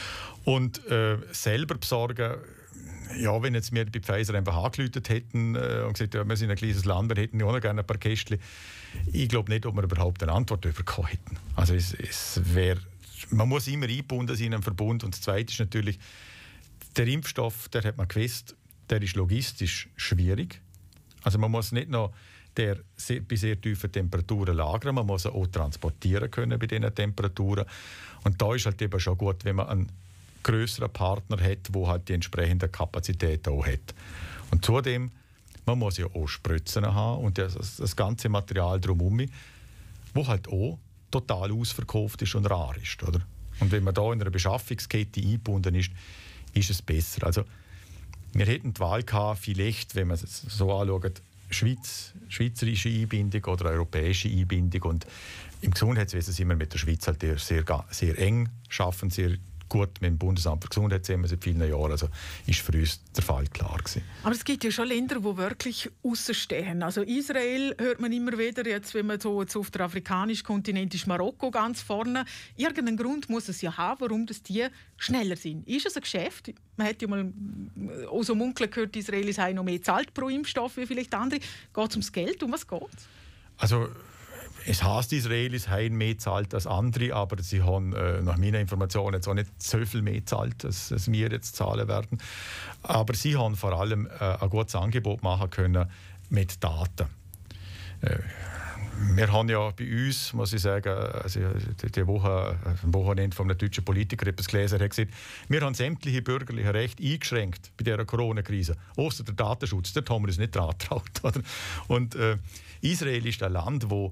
Und äh, selber besorgen, ja, wenn jetzt wir bei Pfizer einfach angerufen hätten äh, und gesagt, ja, wir sind ein kleines Land, wir hätten ja auch noch gerne ein paar Kästchen. Ich glaube nicht, ob wir überhaupt eine Antwort bekommen hätten. Also es, es wär, man muss immer eingebunden sein in einem Verbund. Und das Zweite ist natürlich, der Impfstoff, der hat man gewusst, der ist logistisch schwierig. Also man muss nicht noch der sehr, bei sehr tiefen Temperaturen lagern, man muss ihn auch transportieren können bei diesen Temperaturen. Und da ist halt eben schon gut, wenn man einen grösseren Partner hat, der halt die entsprechende Kapazität auch hat. Und zudem, man muss ja auch Spritzen haben und das, das ganze Material drumherum, wo halt auch total ausverkauft ist und rar ist. Oder? Und wenn man da in einer Beschaffungskette eingebunden ist, ist es besser. Also, wir hätten die Wahl gehabt, vielleicht, wenn man es so anschaut, Schweiz, schweizerische Einbindung oder europäische Einbindung. Und im Gesundheitswesen sind wir mit der Schweiz halt sehr, sehr eng, schaffen sehr gut mit dem Bundesamt für Gesundheit zusammen seit vielen Jahren. Also ist für uns der Fall klar gewesen. Aber es gibt ja schon Länder, die wirklich außenstehen. Also Israel hört man immer wieder, jetzt, wenn man so jetzt auf der afrikanischen Kontinent ist, Marokko ganz vorne. Irgendeinen Grund muss es ja haben, warum das die schneller sind. Ist es ein Geschäft? Man hat ja mal auch so munkeln gehört, die Israelis haben noch mehr zahlt pro Impfstoff wie vielleicht andere. Geht es ums Geld? Um was geht es? Also es heisst, die Israelis haben mehr gezahlt als andere, aber sie haben äh, nach meiner Information jetzt auch nicht so viel mehr gezahlt, als, als wir jetzt zahlen werden. Aber sie haben vor allem äh, ein gutes Angebot machen können mit Daten. Äh, wir haben ja bei uns, muss ich sagen, also die Woche, am Wochenende von einem deutschen Politiker etwas gelesen, hat gesagt, wir haben sämtliche bürgerliche Rechte eingeschränkt bei dieser Corona-Krise, außer der Datenschutz. Dort haben wir uns nicht dran getraut. Und äh, Israel ist ein Land, das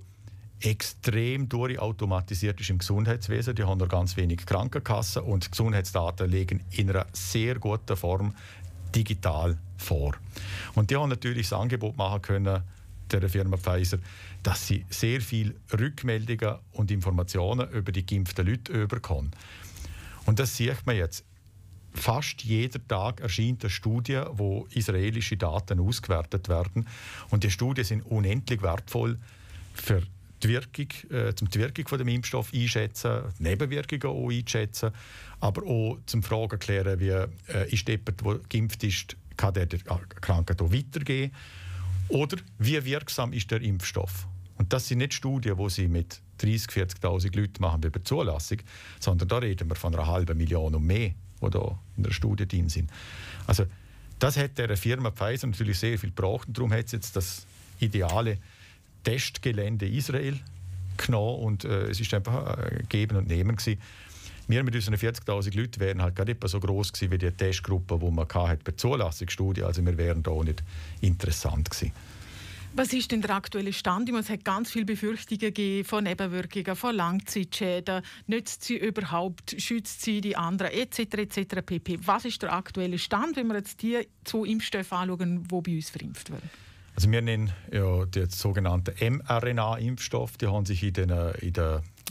extrem durchautomatisiert ist im Gesundheitswesen. Die haben noch ganz wenig Krankenkassen und Gesundheitsdaten liegen in einer sehr guten Form digital vor. Und die haben natürlich das Angebot machen können, der Firma Pfizer, dass sie sehr viele Rückmeldungen und Informationen über die geimpften Leute bekommen. Und das sieht man jetzt. Fast jeden Tag erscheint eine Studie, wo israelische Daten ausgewertet werden. Und die Studien sind unendlich wertvoll für die Wirkung, äh, zum die Wirkung von dem Impfstoff einschätzen, die Nebenwirkungen auch einschätzen, aber auch zum Fragen klären, wie äh, ist jemand, der geimpft ist, kann der die Krankheit auch weitergeben? Oder wie wirksam ist der Impfstoff? Und das sind nicht Studien, die sie mit dreißigtausend, vierzigtausend Leuten machen bei der Zulassung, sondern da reden wir von einer halben Million und mehr, die da in der Studie drin sind. Also das hat der Firma Pfizer natürlich sehr viel gebraucht und darum hat es jetzt das ideale Testgelände Israel genommen und äh, es ist einfach äh, geben und nehmen gewesen. Wir mit unseren vierzigtausend Leuten wären halt gar nicht so groß gewesen wie die Testgruppe, die man hatte bei der Zulassungsstudie. Also wir wären da auch nicht interessant gewesen. Was ist denn der aktuelle Stand? Es hat ganz viele Befürchtungen gegeben von Nebenwirkungen, von Langzeitschäden. Nützt sie überhaupt? Schützt sie die anderen? Etc. etc. pp. Was ist der aktuelle Stand, wenn wir jetzt die zwei Impfstoffe anschauen, die bei uns verimpft werden? Also wir nennen ja den sogenannten mRNA-Impfstoff. Die haben sich in den, in den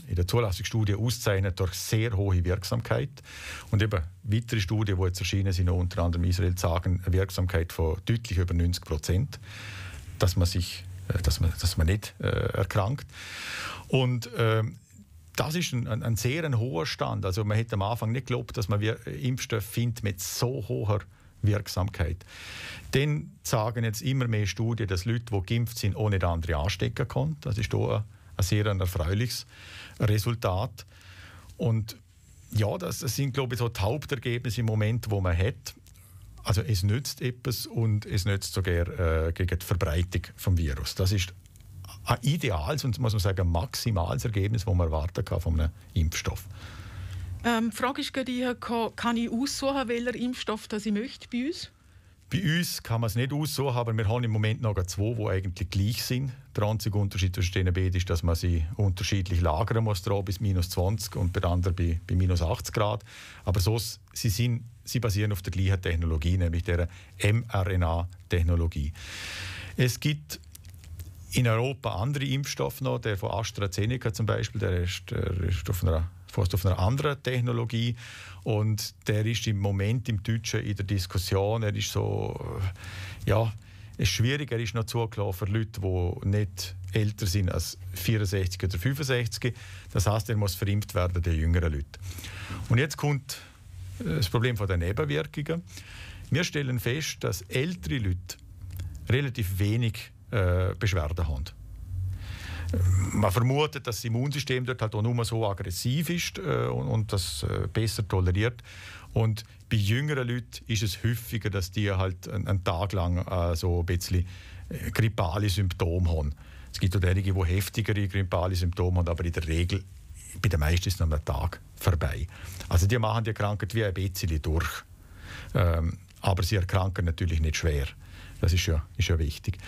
in der Zulassungsstudie auszeichnet durch sehr hohe Wirksamkeit. Und eben weitere Studien, die jetzt erschienen sind, unter anderem in Israel, sagen eine Wirksamkeit von deutlich über neunzig Prozent, dass man sich, dass man, dass man nicht äh, erkrankt. Und äh, das ist ein, ein, ein sehr ein hoher Stand. Also man hätte am Anfang nicht geglaubt, dass man Impfstoff findet mit so hoher Wirksamkeit. Dann sagen jetzt immer mehr Studien, dass Leute, die geimpft sind, auch nicht andere anstecken können. Das ist hier ein, ein sehr ein erfreuliches Resultat. Und ja, das, das sind, glaube ich, so die Hauptergebnisse im Moment, wo man hat. Also es nützt etwas und es nützt sogar äh, gegen die Verbreitung des Virus. Das ist ein ideales und, muss man sagen, ein maximales Ergebnis, das man erwarten kann von einem Impfstoff. Ähm, die Frage ist gerade, kann ich aussuchen, welcher Impfstoff das ich möchte bei uns? Bei uns kann man es nicht aussuchen, aber wir haben im Moment noch zwei, die eigentlich gleich sind. Der einzige Unterschied zwischen den beiden ist, dass man sie unterschiedlich lagern muss, bis minus zwanzig und bei der anderen bei, bei minus achtzig Grad. Aber so, sie, sind, sie basieren auf der gleichen Technologie, nämlich der mRNA-Technologie. Es gibt in Europa andere Impfstoffe noch, der von AstraZeneca zum Beispiel, der ist, der ist auf einer fast auf einer anderen Technologie und der ist im Moment im Deutschen in der Diskussion. Er ist so, ja, es ist schwierig, er ist noch zugelassen für Leute, die nicht älter sind als vierundsechzig oder fünfundsechzig. Das heisst, er muss verimpft werden, die jüngeren Leute. Und jetzt kommt das Problem der Nebenwirkungen. Wir stellen fest, dass ältere Leute relativ wenig äh, Beschwerden haben. Man vermutet, dass das Immunsystem dort halt auch nur so aggressiv ist äh, und, und das äh, besser toleriert. Und bei jüngeren Leuten ist es häufiger, dass die halt einen, einen Tag lang äh, so ein bisschen äh, grippale Symptome haben. Es gibt auch einige, die heftigere grippale Symptome haben, aber in der Regel, bei den meisten ist es nach einem Tag vorbei. Also die machen die Krankheit wie ein bisschen durch. Ähm, aber sie erkranken natürlich nicht schwer. Das ist ja, ist ja wichtig.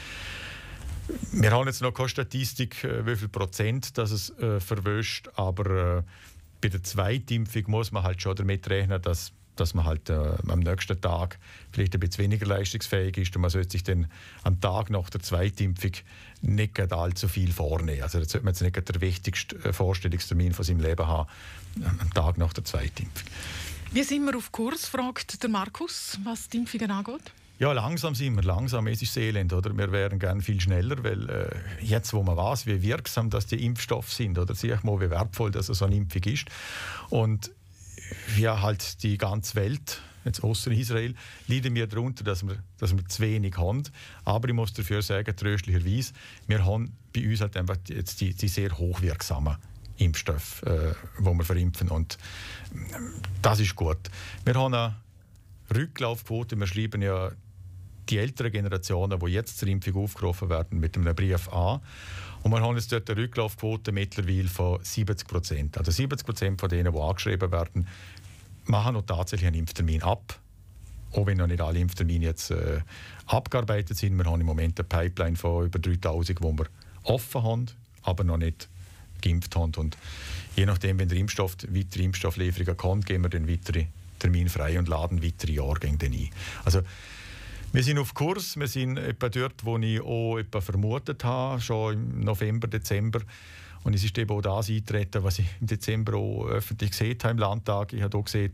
Wir haben jetzt noch keine Statistik, wie viel Prozent das es äh, verwischt, aber äh, bei der Zweitimpfung muss man halt schon damit rechnen, dass, dass man halt äh, am nächsten Tag vielleicht ein bisschen weniger leistungsfähig ist und man sollte sich dann am Tag nach der Zweitimpfung nicht allzu viel vornehmen. Also da sollte man jetzt nicht den wichtigsten Vorstellungstermin von seinem Leben haben, am Tag nach der Zweitimpfung. Wie sind wir auf Kurs, fragt der Markus, was die Impfungen angeht? Ja, langsam sind wir, langsam. Es ist das Elend, oder? Wir wären gerne viel schneller, weil äh, jetzt, wo man weiß, wie wirksam dass die Impfstoffe sind, oder sehe ich mal, wie wertvoll dass so eine Impfung ist. Und ja, halt die ganze Welt, jetzt außer Israel, leiden wir darunter, dass wir, dass wir zu wenig haben. Aber ich muss dafür sagen, tröstlicherweise, wir haben bei uns halt einfach jetzt die, die sehr hochwirksamen Impfstoffe, äh, die wir verimpfen. Und äh, das ist gut. Wir haben eine Rücklaufquote, wir schreiben ja die älteren Generationen, die jetzt zur Impfung aufgerufen werden, mit einem Brief an. Und wir haben jetzt dort eine Rücklaufquote mittlerweile von siebzig Prozent. Also siebzig Prozent von denen, die angeschrieben werden, machen noch tatsächlich einen Impftermin ab. Auch wenn noch nicht alle Impftermine jetzt äh, abgearbeitet sind. Wir haben im Moment eine Pipeline von über dreitausend, die wir offen haben, aber noch nicht geimpft haben. Und je nachdem, wenn der Impfstoff, weitere Impfstofflieferungen kommt, geben wir dann weitere Termin frei und laden weitere Jahrgänge ein. Also, wir sind auf Kurs, wir sind etwa dort, wo ich auch etwa vermutet habe, schon im November, Dezember. Und es ist eben auch das eingetreten, was ich im Dezember auch öffentlich gesehen habe im Landtag. Ich habe auch gesehen,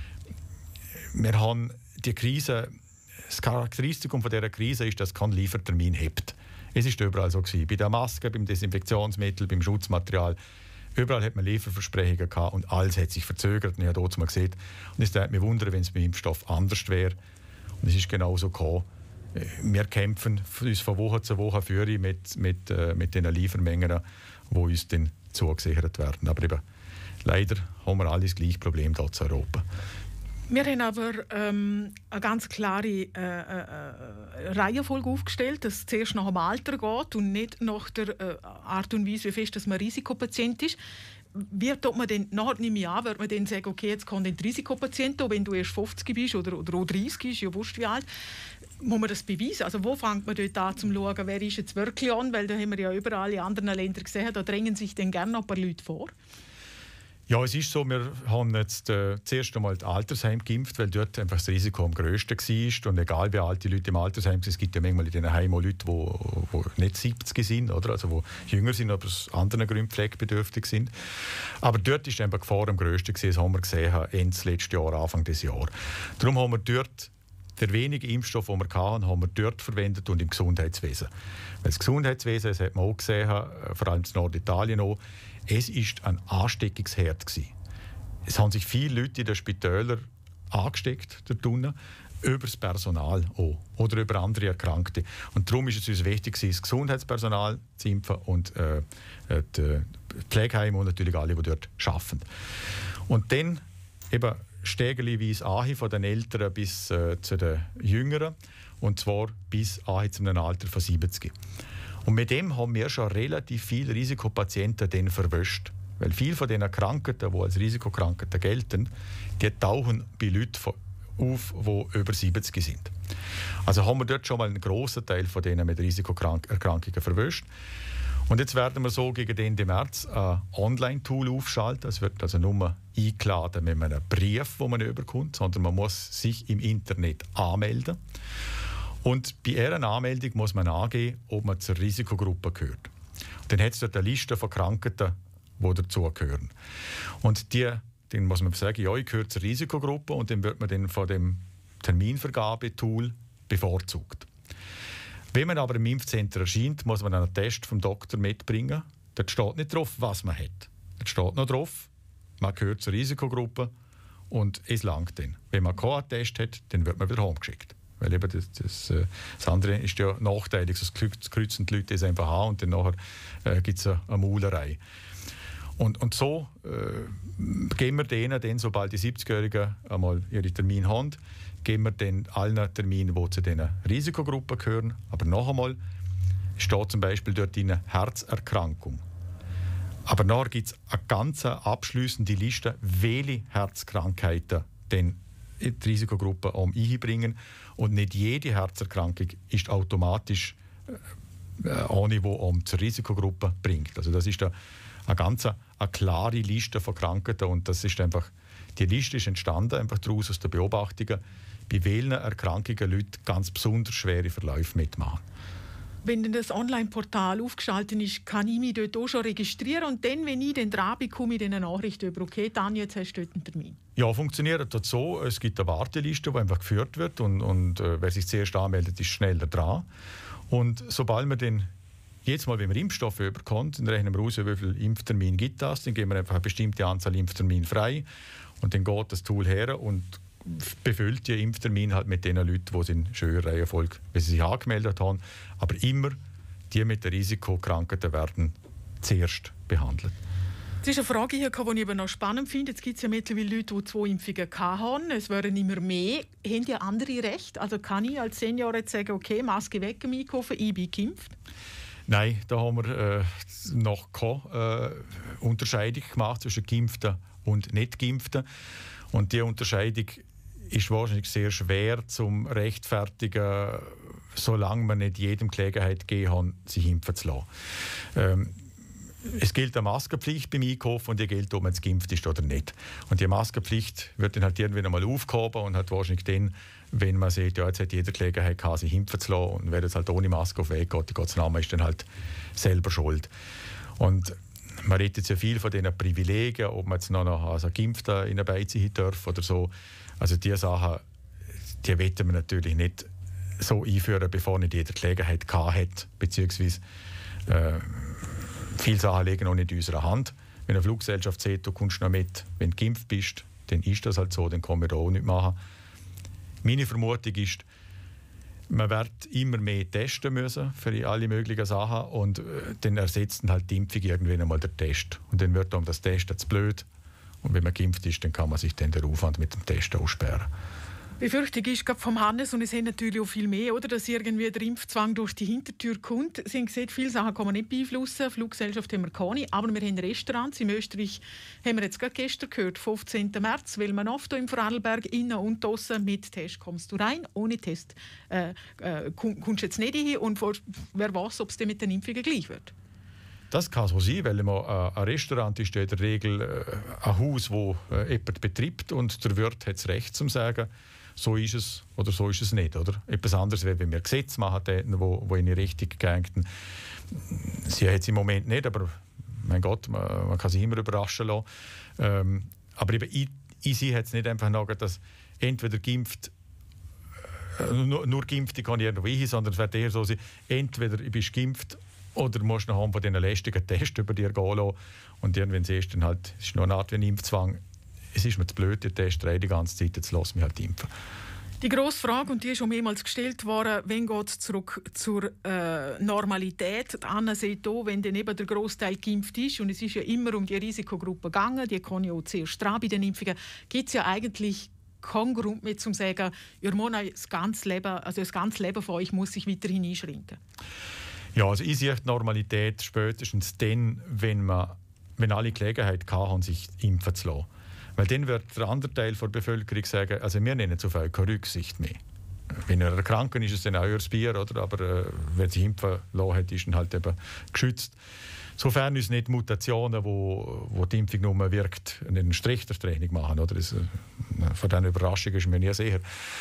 wir haben die Krise, das Charakteristikum von dieser Krise ist, dass es keinen Liefertermin hebt. Es ist überall so gewesen. Bei der Maske, beim Desinfektionsmittel, beim Schutzmaterial. Überall hat man Lieferversprechungen gehabt und alles hat sich verzögert. Und ich habe dort mal gesehen, und es würde mich wundern, wenn es beim Impfstoff anders wäre. Und es ist genauso gekommen. Wir kämpfen uns von Woche zu Woche führen mit, mit, äh, mit den Liefermengen, die uns dann zugesichert werden. Aber eben, leider haben wir alle das gleiche Problem hier in Europa. Wir haben aber ähm, eine ganz klare äh, äh, Reihenfolge aufgestellt, dass es zuerst nach dem Alter geht und nicht nach der äh, Art und Weise, wie fest dass man Risikopatient ist. Wie tut man denn, nachher nehme ich an, wird man dann sagen, okay, jetzt kommt ein Risikopatient, auch wenn du erst fünfzig bist oder, oder auch dreißig bist, ja wurscht wie alt, muss man das beweisen? Also wo fängt man dort an, zu schauen, wer ist jetzt wirklich an? Weil da haben wir ja überall in anderen Ländern gesehen, da drängen sich dann gerne ein paar Leute vor. Ja, es ist so, wir haben jetzt äh, zuerst einmal das Altersheim geimpft, weil dort einfach das Risiko am grössten war. Und egal wie alt die Leute im Altersheim sind, es gibt ja manchmal in diesen Heimen auch Leute, die nicht siebzig sind, oder? Also die jünger sind, aber aus anderen Gründen pflegebedürftig sind. Aber dort ist einfach die Gefahr am grössten gewesen, das haben wir gesehen, Ende letzten Jahr, Anfang des Jahres. Darum haben wir dort den wenigen Impfstoff, den wir hatten, haben wir dort verwendet und im Gesundheitswesen. Weil das Gesundheitswesen, das hat man auch gesehen, vor allem in Norditalien auch, es war ein Ansteckungsherd gewesen. Es haben sich viele Leute in den Spitälern angesteckt, dort unten, über das Personal auch, oder über andere Erkrankte. Und darum ist es uns wichtig, das Gesundheitspersonal zu impfen und äh, die Pflegeheime und natürlich alle, die dort arbeiten. Und dann eben stegerweise an von den Älteren bis äh, zu den Jüngeren, und zwar bis an zu einem Alter von siebzig. Und mit dem haben wir schon relativ viele Risikopatienten dann verwischt. Weil viele von diesen Krankheiten, die als Risikokrankheiten gelten, die tauchen bei Leuten auf, die über siebzig sind. Also haben wir dort schon mal einen grossen Teil von denen mit Risikoerkrankungen verwischt. Und jetzt werden wir so gegen Ende März ein Online-Tool aufschalten. Es wird also nur eingeladen mit einem Brief, den man nicht überkommt, sondern man muss sich im Internet anmelden. Und bei ihrer Anmeldung muss man angeben, ob man zur Risikogruppe gehört. Dann hat es dort eine Liste von Krankheiten, die dazugehören. Und die, dann muss man sagen, ja, ich gehöre zur Risikogruppe, und dann wird man dann von dem Terminvergabetool bevorzugt. Wenn man aber im Impfzentrum erscheint, muss man einen Test vom Doktor mitbringen. Dort steht nicht drauf, was man hat. Dort steht noch drauf, man gehört zur Risikogruppe, und es langt dann. Wenn man keinen Test hat, dann wird man wieder heimgeschickt. Weil eben das, das, das andere ist ja nachteilig, sonst kreuzen die Leute das einfach an, und dann nachher, äh, gibt es eine, eine Maulerei. Und, und so äh, geben wir denen, dann, sobald die siebzigjährigen einmal ihre Termine haben, geben wir dann allen Termine, die zu diesen Risikogruppen gehören. Aber noch einmal steht zum Beispiel dort eine Herzerkrankung. Aber nachher gibt es eine ganz abschliessende Liste, welche Herzkrankheiten denn in die Risikogruppe einbringen. Und nicht jede Herzerkrankung ist automatisch äh, eine, die um zur Risikogruppe bringt. Also das ist da eine ganz eine klare Liste von Krankheiten, und das ist einfach, die Liste ist entstanden einfach daraus aus den Beobachtungen, bei welchen Erkrankungen Leute ganz besonders schwere Verläufe mitmachen. Wenn das Online-Portal aufgeschaltet ist, kann ich mich dort auch schon registrieren, und dann, wenn ich dann dran bin, komme ich dann eine Nachricht über, okay, dann jetzt hast du dort einen Termin. Ja, funktioniert das so. Es gibt eine Warteliste, die einfach geführt wird, und, und äh, wer sich zuerst anmeldet, ist schneller dran. Und sobald man dann jetzt mal, wenn man Impfstoffe überkommt, dann rechnen wir aus, wie viele Impftermine gibt das, dann geben wir einfach eine bestimmte Anzahl Impftermine frei, und dann geht das Tool her und befüllt die Impftermine halt mit den Leuten, die in schöner Reihenfolge, wie sie sich angemeldet haben. Aber immer die mit den Risikokrankheiten werden zuerst behandelt. Das ist eine Frage, die ich eben noch spannend finde. Jetzt gibt es ja mittlerweile Leute, die zwei Impfungen hatten. Es werden immer mehr. Haben die andere Recht? Also kann ich als Senior jetzt sagen, okay, Maske weg im Einkaufen, ich bin geimpft? Nein, da haben wir äh, noch keine äh, Unterscheidung gemacht zwischen Geimpften und Nicht-Geimpften. Und diese Unterscheidung ist wahrscheinlich sehr schwer zum rechtfertigen, solange man nicht jedem Gelegenheit gegeben hat, sich impfen zu lassen. Ähm, es gilt eine Maskenpflicht beim Einkaufen, und die gilt, ob man jetzt geimpft ist oder nicht. Und die Maskenpflicht wird dann halt irgendwann einmal aufgehoben, und hat wahrscheinlich dann, wenn man sieht, ja, jetzt hat jeder Gelegenheit gehabt, sich impfen zu lassen, und wer jetzt halt ohne Maske auf den Weg geht, Gottes Name, ist dann halt selber schuld. Und man redet jetzt ja viel von diesen Privilegien, ob man jetzt noch als Geimpfter in eine Beiz sein darf oder so. Also diese Sachen, die wollen wir natürlich nicht so einführen, bevor nicht jeder Gelegenheit gehabt hat, beziehungsweise äh, viele Sachen liegen noch nicht in unserer Hand. Wenn eine Fluggesellschaft sagt, du kommst noch mit, wenn du geimpft bist, dann ist das halt so, dann können wir da auch nichts machen. Meine Vermutung ist, man wird immer mehr testen müssen für alle möglichen Sachen, und äh, dann ersetzt halt die Impfung irgendwann einmal der Test. Und dann wird um das Testen zu blöd. Und wenn man geimpft ist, dann kann man sich dann den Aufwand mit dem Testen aussperren. Befürchtung ist gerade vom Hannes, und es haben natürlich auch viel mehr, oder, dass irgendwie der Impfzwang durch die Hintertür kommt. Sie haben gesehen, viele Sachen kann man nicht beeinflussen. Fluggesellschaft haben wir keine, aber wir haben Restaurants. In Österreich haben wir jetzt gerade gestern gehört, fünfzehnten März, weil man oft im Vorarlberg innen und draussen mit Test kommst du rein, ohne Test äh, äh, kommst du jetzt nicht hin, und wer weiß, ob es dann mit den Impfungen gleich wird. Das kann so sein, weil man, äh, ein Restaurant ist ja in der Regel äh, ein Haus, wo äh, jemand betreibt und der Wirt hat das Recht zu sagen, so ist es oder so ist es nicht. Oder? Etwas anderes wäre, wenn wir Gesetze machen, wo, wo in die Richtung gehen. Sie hat es im Moment nicht, aber mein Gott, man, man kann sich immer überraschen lassen. Ähm, aber eben, ich, ich sehe jetzt nicht einfach noch, dass entweder geimpft, äh, nur, nur Geimpfte kann ich irgendwo hin, sondern es wird eher so sein, entweder du bist geimpft oder du musst noch von diesen lästigen Tests über dir gehen lassen. Und irgendwann siehst du dann halt, es ist noch eine Art wie ein Impfzwang. Es ist mir zu blöd, die Testerei die ganze Zeit, jetzt lass mich halt impfen. Die grosse Frage, und die ist schon mehrmals gestellt worden, wann geht es zurück zur äh, Normalität? Anna sagt hier, wenn dann eben der Großteil geimpft ist, und es ist ja immer um die Risikogruppe gegangen, die kann ja auch zuerst dran bei den Impfungen, gibt es ja eigentlich keinen Grund mehr zu sagen, ihr müsst das ganze Leben, also das ganze Leben von euch muss sich weiterhin einschränken. Ja, also ich sehe die Normalität spätestens dann, wenn, man, wenn alle Gelegenheit haben, sich impfen zu lassen. Weil dann wird der andere Teil der Bevölkerung sagen, also wir nehmen zu viel keine Rücksicht mehr. Wenn er erkrankt ist, ist es dann auch euer Bier, oder? Aber äh, wenn sich impfen lassen hat, ist er halt eben geschützt. Sofern uns nicht Mutationen, wo, wo die Impfung nur wirkt, einen Strich der Training machen. Oder? Das, äh, von diesen Überraschungen ist mir nie sicher.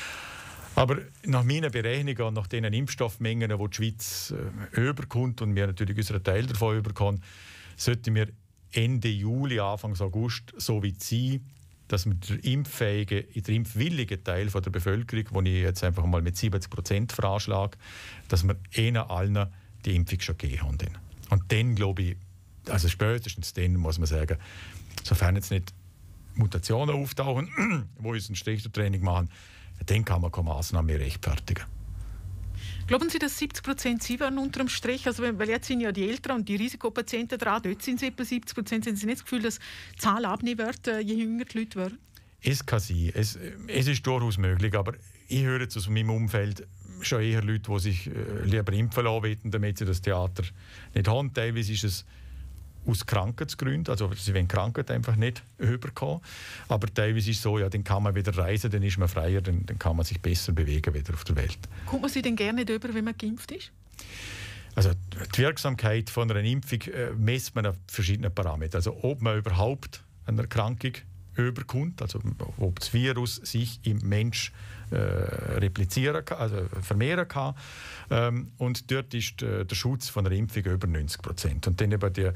Aber nach meinen Berechnungen und nach den Impfstoffmengen, die die Schweiz äh, überkommt und wir natürlich unseren Teil davon überkommen, sollten wir Ende Juli, Anfang August so weit sein, dass wir den impffähigen, den impfwilligen Teil von der Bevölkerung, den ich jetzt einfach mal mit siebzig Prozent veranschlage, dass wir ihnen allen die Impfung schon gegeben haben. Und dann, glaube ich, also spätestens dann muss man sagen, sofern jetzt nicht Mutationen auftauchen, die uns ein Strichtetraining machen, dann kann man keine Massnahmen mehr rechtfertigen. Glauben Sie, dass siebzig Prozent sein werden unter dem Strich? Also, weil jetzt sind ja die Älteren und die Risikopatienten dran, dort sind es etwa siebzig Prozent. Haben Sie nicht das Gefühl, dass die Zahl abnehmen wird, je jünger die Leute werden? Es kann sein. Es, es ist durchaus möglich, aber ich höre jetzt aus meinem Umfeld schon eher Leute, die sich lieber impfen lassen wollen, damit sie das Theater nicht haben. Teilweise ist es aus Krankheitsgründen, also sie wollen Krankheit einfach nicht überkommen. Aber teilweise ist es so, ja, dann kann man wieder reisen, dann ist man freier, dann, dann kann man sich besser bewegen wieder auf der Welt. Kommt man sie denn gerne nicht über, wenn man geimpft ist? Also die Wirksamkeit von einer Impfung äh, misst man auf verschiedenen Parametern. Also ob man überhaupt eine Erkrankung überkommt, also ob das Virus sich im Mensch äh, replizieren kann, also vermehren kann. Ähm, und dort ist äh, der Schutz von einer Impfung über neunzig Prozent. Und dann eben die, äh,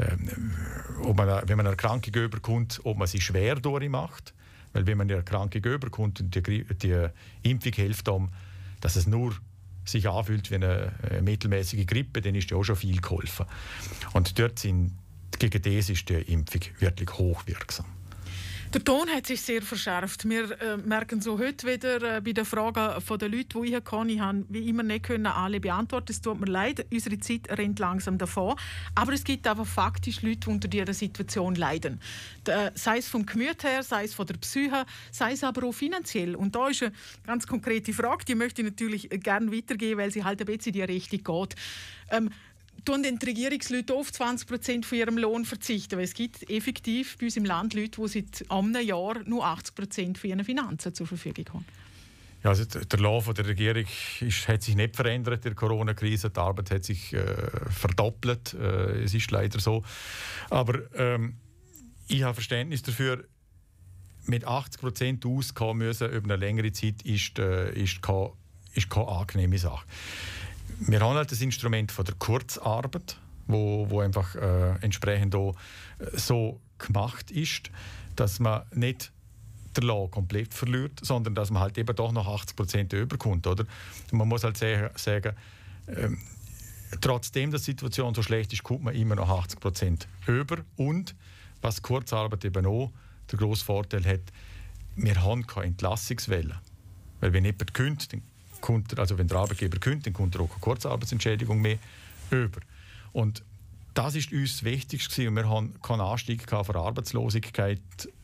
ob man, wenn man eine Erkrankung überkommt, ob man sie schwer durchmacht. Weil wenn man eine Erkrankung überkommt und die, die Impfung hilft um, dass es nur sich anfühlt wie eine, eine mittelmäßige Grippe, dann ist ja auch schon viel geholfen. Und dort sind, gegen das ist die Impfung wirklich hochwirksam. Der Ton hat sich sehr verschärft. Wir äh, merken so heute wieder äh, bei den Fragen von den Leuten, die ich kann. Ich habe wie immer nicht können alle beantworten. Es tut mir leid, unsere Zeit rennt langsam davon. Aber es gibt aber faktisch Leute, die unter dieser Situation leiden. Äh, sei es vom Gemüt her, sei es von der Psyche, sei es aber auch finanziell. Und da ist eine ganz konkrete Frage, die möchte ich natürlich gerne weitergeben, weil sie halt ein bisschen in die Richtung geht. Ähm, tun die Regierungsleute auf zwanzig Prozent von ihrem Lohn verzichten. Weil es gibt effektiv bei uns im Land Leute, die seit einem Jahr nur achtzig Prozent von ihren Finanzen zur Verfügung haben. Ja, also der Lohn der Regierung ist, hat sich nicht verändert in der Corona-Krise. Die Arbeit hat sich äh, verdoppelt. Äh, es ist leider so. Aber ähm, ich habe Verständnis dafür, mit achtzig Prozent auskommen müssen über eine längere Zeit ist, äh, ist, keine, ist keine angenehme Sache. Wir haben halt das Instrument von der Kurzarbeit, wo, wo einfach äh, entsprechend auch so gemacht ist, dass man nicht den Lohn komplett verliert, sondern dass man halt eben doch noch achtzig Prozent überkommt. Oder? Man muss halt sagen, ähm, trotzdem, dass die Situation so schlecht ist, kommt man immer noch achtzig Prozent über. Und was Kurzarbeit eben auch der grosse Vorteil hat, wir haben keine Entlassungswelle. Weil wenn jemand kündigt, also wenn der Arbeitgeber kündigt, dann kommt er auch keine Kurzarbeitsentschädigung mehr über. Und das ist uns das Wichtigste. Und wir haben keinen Anstieg von Arbeitslosigkeit,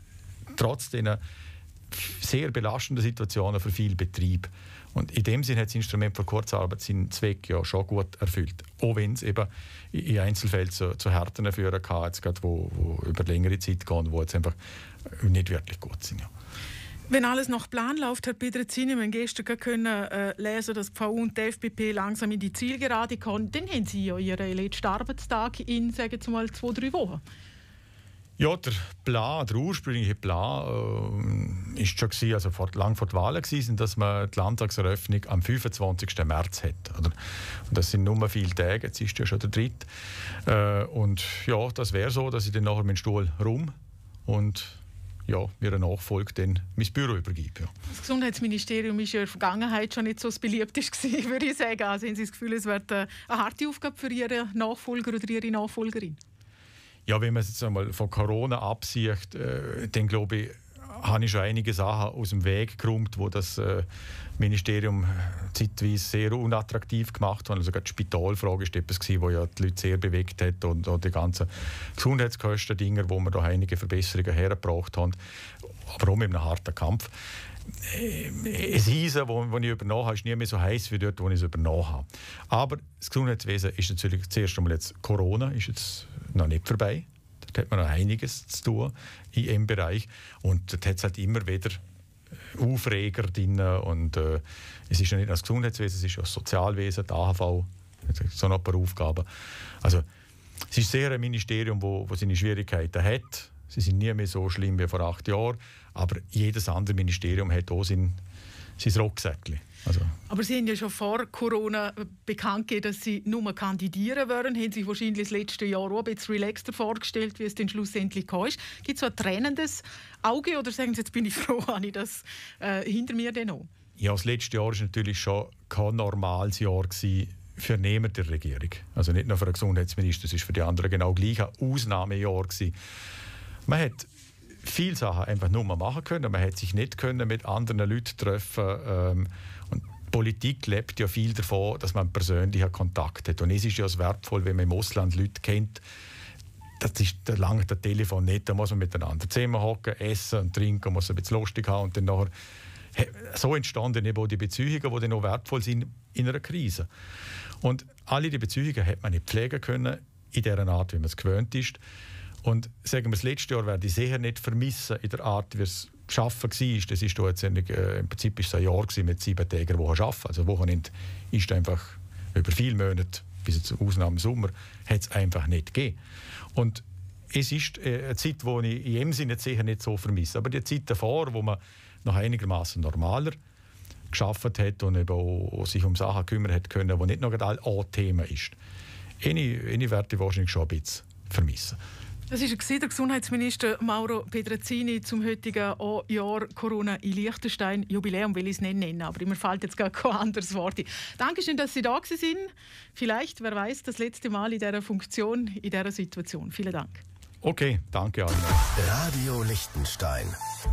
trotz dieser sehr belastenden Situationen für viele Betriebe. Und in dem Sinne hat das Instrument für Kurzarbeit seinen Zweck ja schon gut erfüllt. Auch wenn es eben in Einzelfällen zu, zu Härten führen kann, jetzt gerade, wo, wo über längere Zeit gehen, wo jetzt einfach nicht wirklich gut sind. Ja. Wenn alles nach Plan läuft, Herr Pedrezzini, wir haben gestern können, äh, lesen, dass die V U und die F D P langsam in die Zielgerade kommen, dann haben Sie ja Ihren letzten Arbeitstag in, sagen Sie mal, zwei, drei Wochen. Ja, der Plan, der ursprüngliche Plan äh, ist schon gewesen, also vor, lang vor der Wahl gewesen, dass man die Landtagseröffnung am fünfundzwanzigsten März hat. Oder? Und das sind nur viele Tage, jetzt ist ja schon der dritte. Äh, und ja, das wäre so, dass ich dann nachher meinen Stuhl rum und ja, mir eine Nachfolge dann mein Büro übergebe. Ja. Das Gesundheitsministerium ist ja in der Vergangenheit schon nicht so das beliebteste gewesen, würde ich sagen. Also haben Sie das Gefühl, es wird eine harte Aufgabe für Ihren Nachfolger oder Ihre Nachfolgerin? Ja, wenn man es jetzt einmal von Corona absieht, äh, dann glaube ich, habe ich schon einige Sachen aus dem Weg geräumt, wo das äh, Ministerium zeitweise sehr unattraktiv gemacht hat. Also gerade die Spitalfrage ist etwas gewesen, wo ja die Leute sehr bewegt hat und auch die ganzen Gesundheitskosten-Dinger, wo wir da einige Verbesserungen hergebracht haben, aber auch mit einem harten Kampf. Es Eisen, das ich übernommen habe, ist nie mehr so heiß wie dort, wo ich es übernommen habe. Aber das Gesundheitswesen ist natürlich zuerst einmal jetzt Corona, ist jetzt noch nicht vorbei. Da hat man noch einiges zu tun in diesem Bereich. Und da hat es halt immer wieder Aufreger drin. Und äh, es ist ja nicht nur das Gesundheitswesen, es ist auch das Sozialwesen, die A H V, so ein paar Aufgaben. Also es ist sehr ein Ministerium, das seine Schwierigkeiten hat. Sie sind nie mehr so schlimm wie vor acht Jahren. Aber jedes andere Ministerium hat auch sein, sein Rucksäckchen. Also. Aber Sie haben ja schon vor Corona bekannt gegeben, dass Sie nur kandidieren wollen. Haben sich wahrscheinlich das letzte Jahr auch ein bisschen relaxter vorgestellt, wie es dann schlussendlich kam. Gibt es so ein tränendes Auge oder sagen Sie, jetzt bin ich froh, habe ich das äh, hinter mir denn auch? Ja, das letzte Jahr war natürlich schon kein normales Jahr gewesen für niemand der Regierung. Also nicht nur für den Gesundheitsminister, es war für die anderen genau gleich ein Ausnahmejahr gewesen. Man hat viele Sachen einfach nur machen können. Man hat sich nicht können mit anderen Leuten treffen. Ähm, und Politik lebt ja viel davon, dass man persönlichen Kontakt hat. Und es ist ja so wertvoll, wenn man im Ausland Leute kennt. Das ist da lange das Telefon nicht. Da muss man miteinander zusammen hocken, essen und trinken, muss ein bisschen lustig haben. Und dann nachher, so entstanden eben auch die Beziehungen, die dann auch wertvoll sind in einer Krise. Und alle die Beziehungen hat man nicht pflegen können in der Art, wie man es gewöhnt ist. Und sagen wir, das letzte Jahr werde ich sicher nicht vermissen in der Art, wie es Arbeiten war. Das ist jetzt, äh, im Prinzip ist es ein Jahr mit sieben Tagen der Woche Arbeiten. Also Wochenende ist einfach über viele Monate, bis jetzt Ausnahme im Sommer, hat es einfach nicht gegeben. Und es ist äh, eine Zeit, die ich in dem Sinne sicher nicht so vermisse. Aber die Zeit davor, wo man noch einigermaßen normaler gearbeitet hat und eben auch sich um Sachen kümmern hat können, die nicht noch all A-Themen ist, eine, eine werde ich wahrscheinlich schon ein bisschen vermissen. Das war der Gesundheitsminister Mauro Pedrezzini zum heutigen Jahr Corona in Liechtenstein. Jubiläum will ich es nicht nennen, aber mir fällt jetzt gar kein anderes Wort. Dankeschön, dass Sie da waren. Vielleicht, wer weiß, das letzte Mal in dieser Funktion, in dieser Situation. Vielen Dank. Okay, danke allen. Radio Liechtenstein.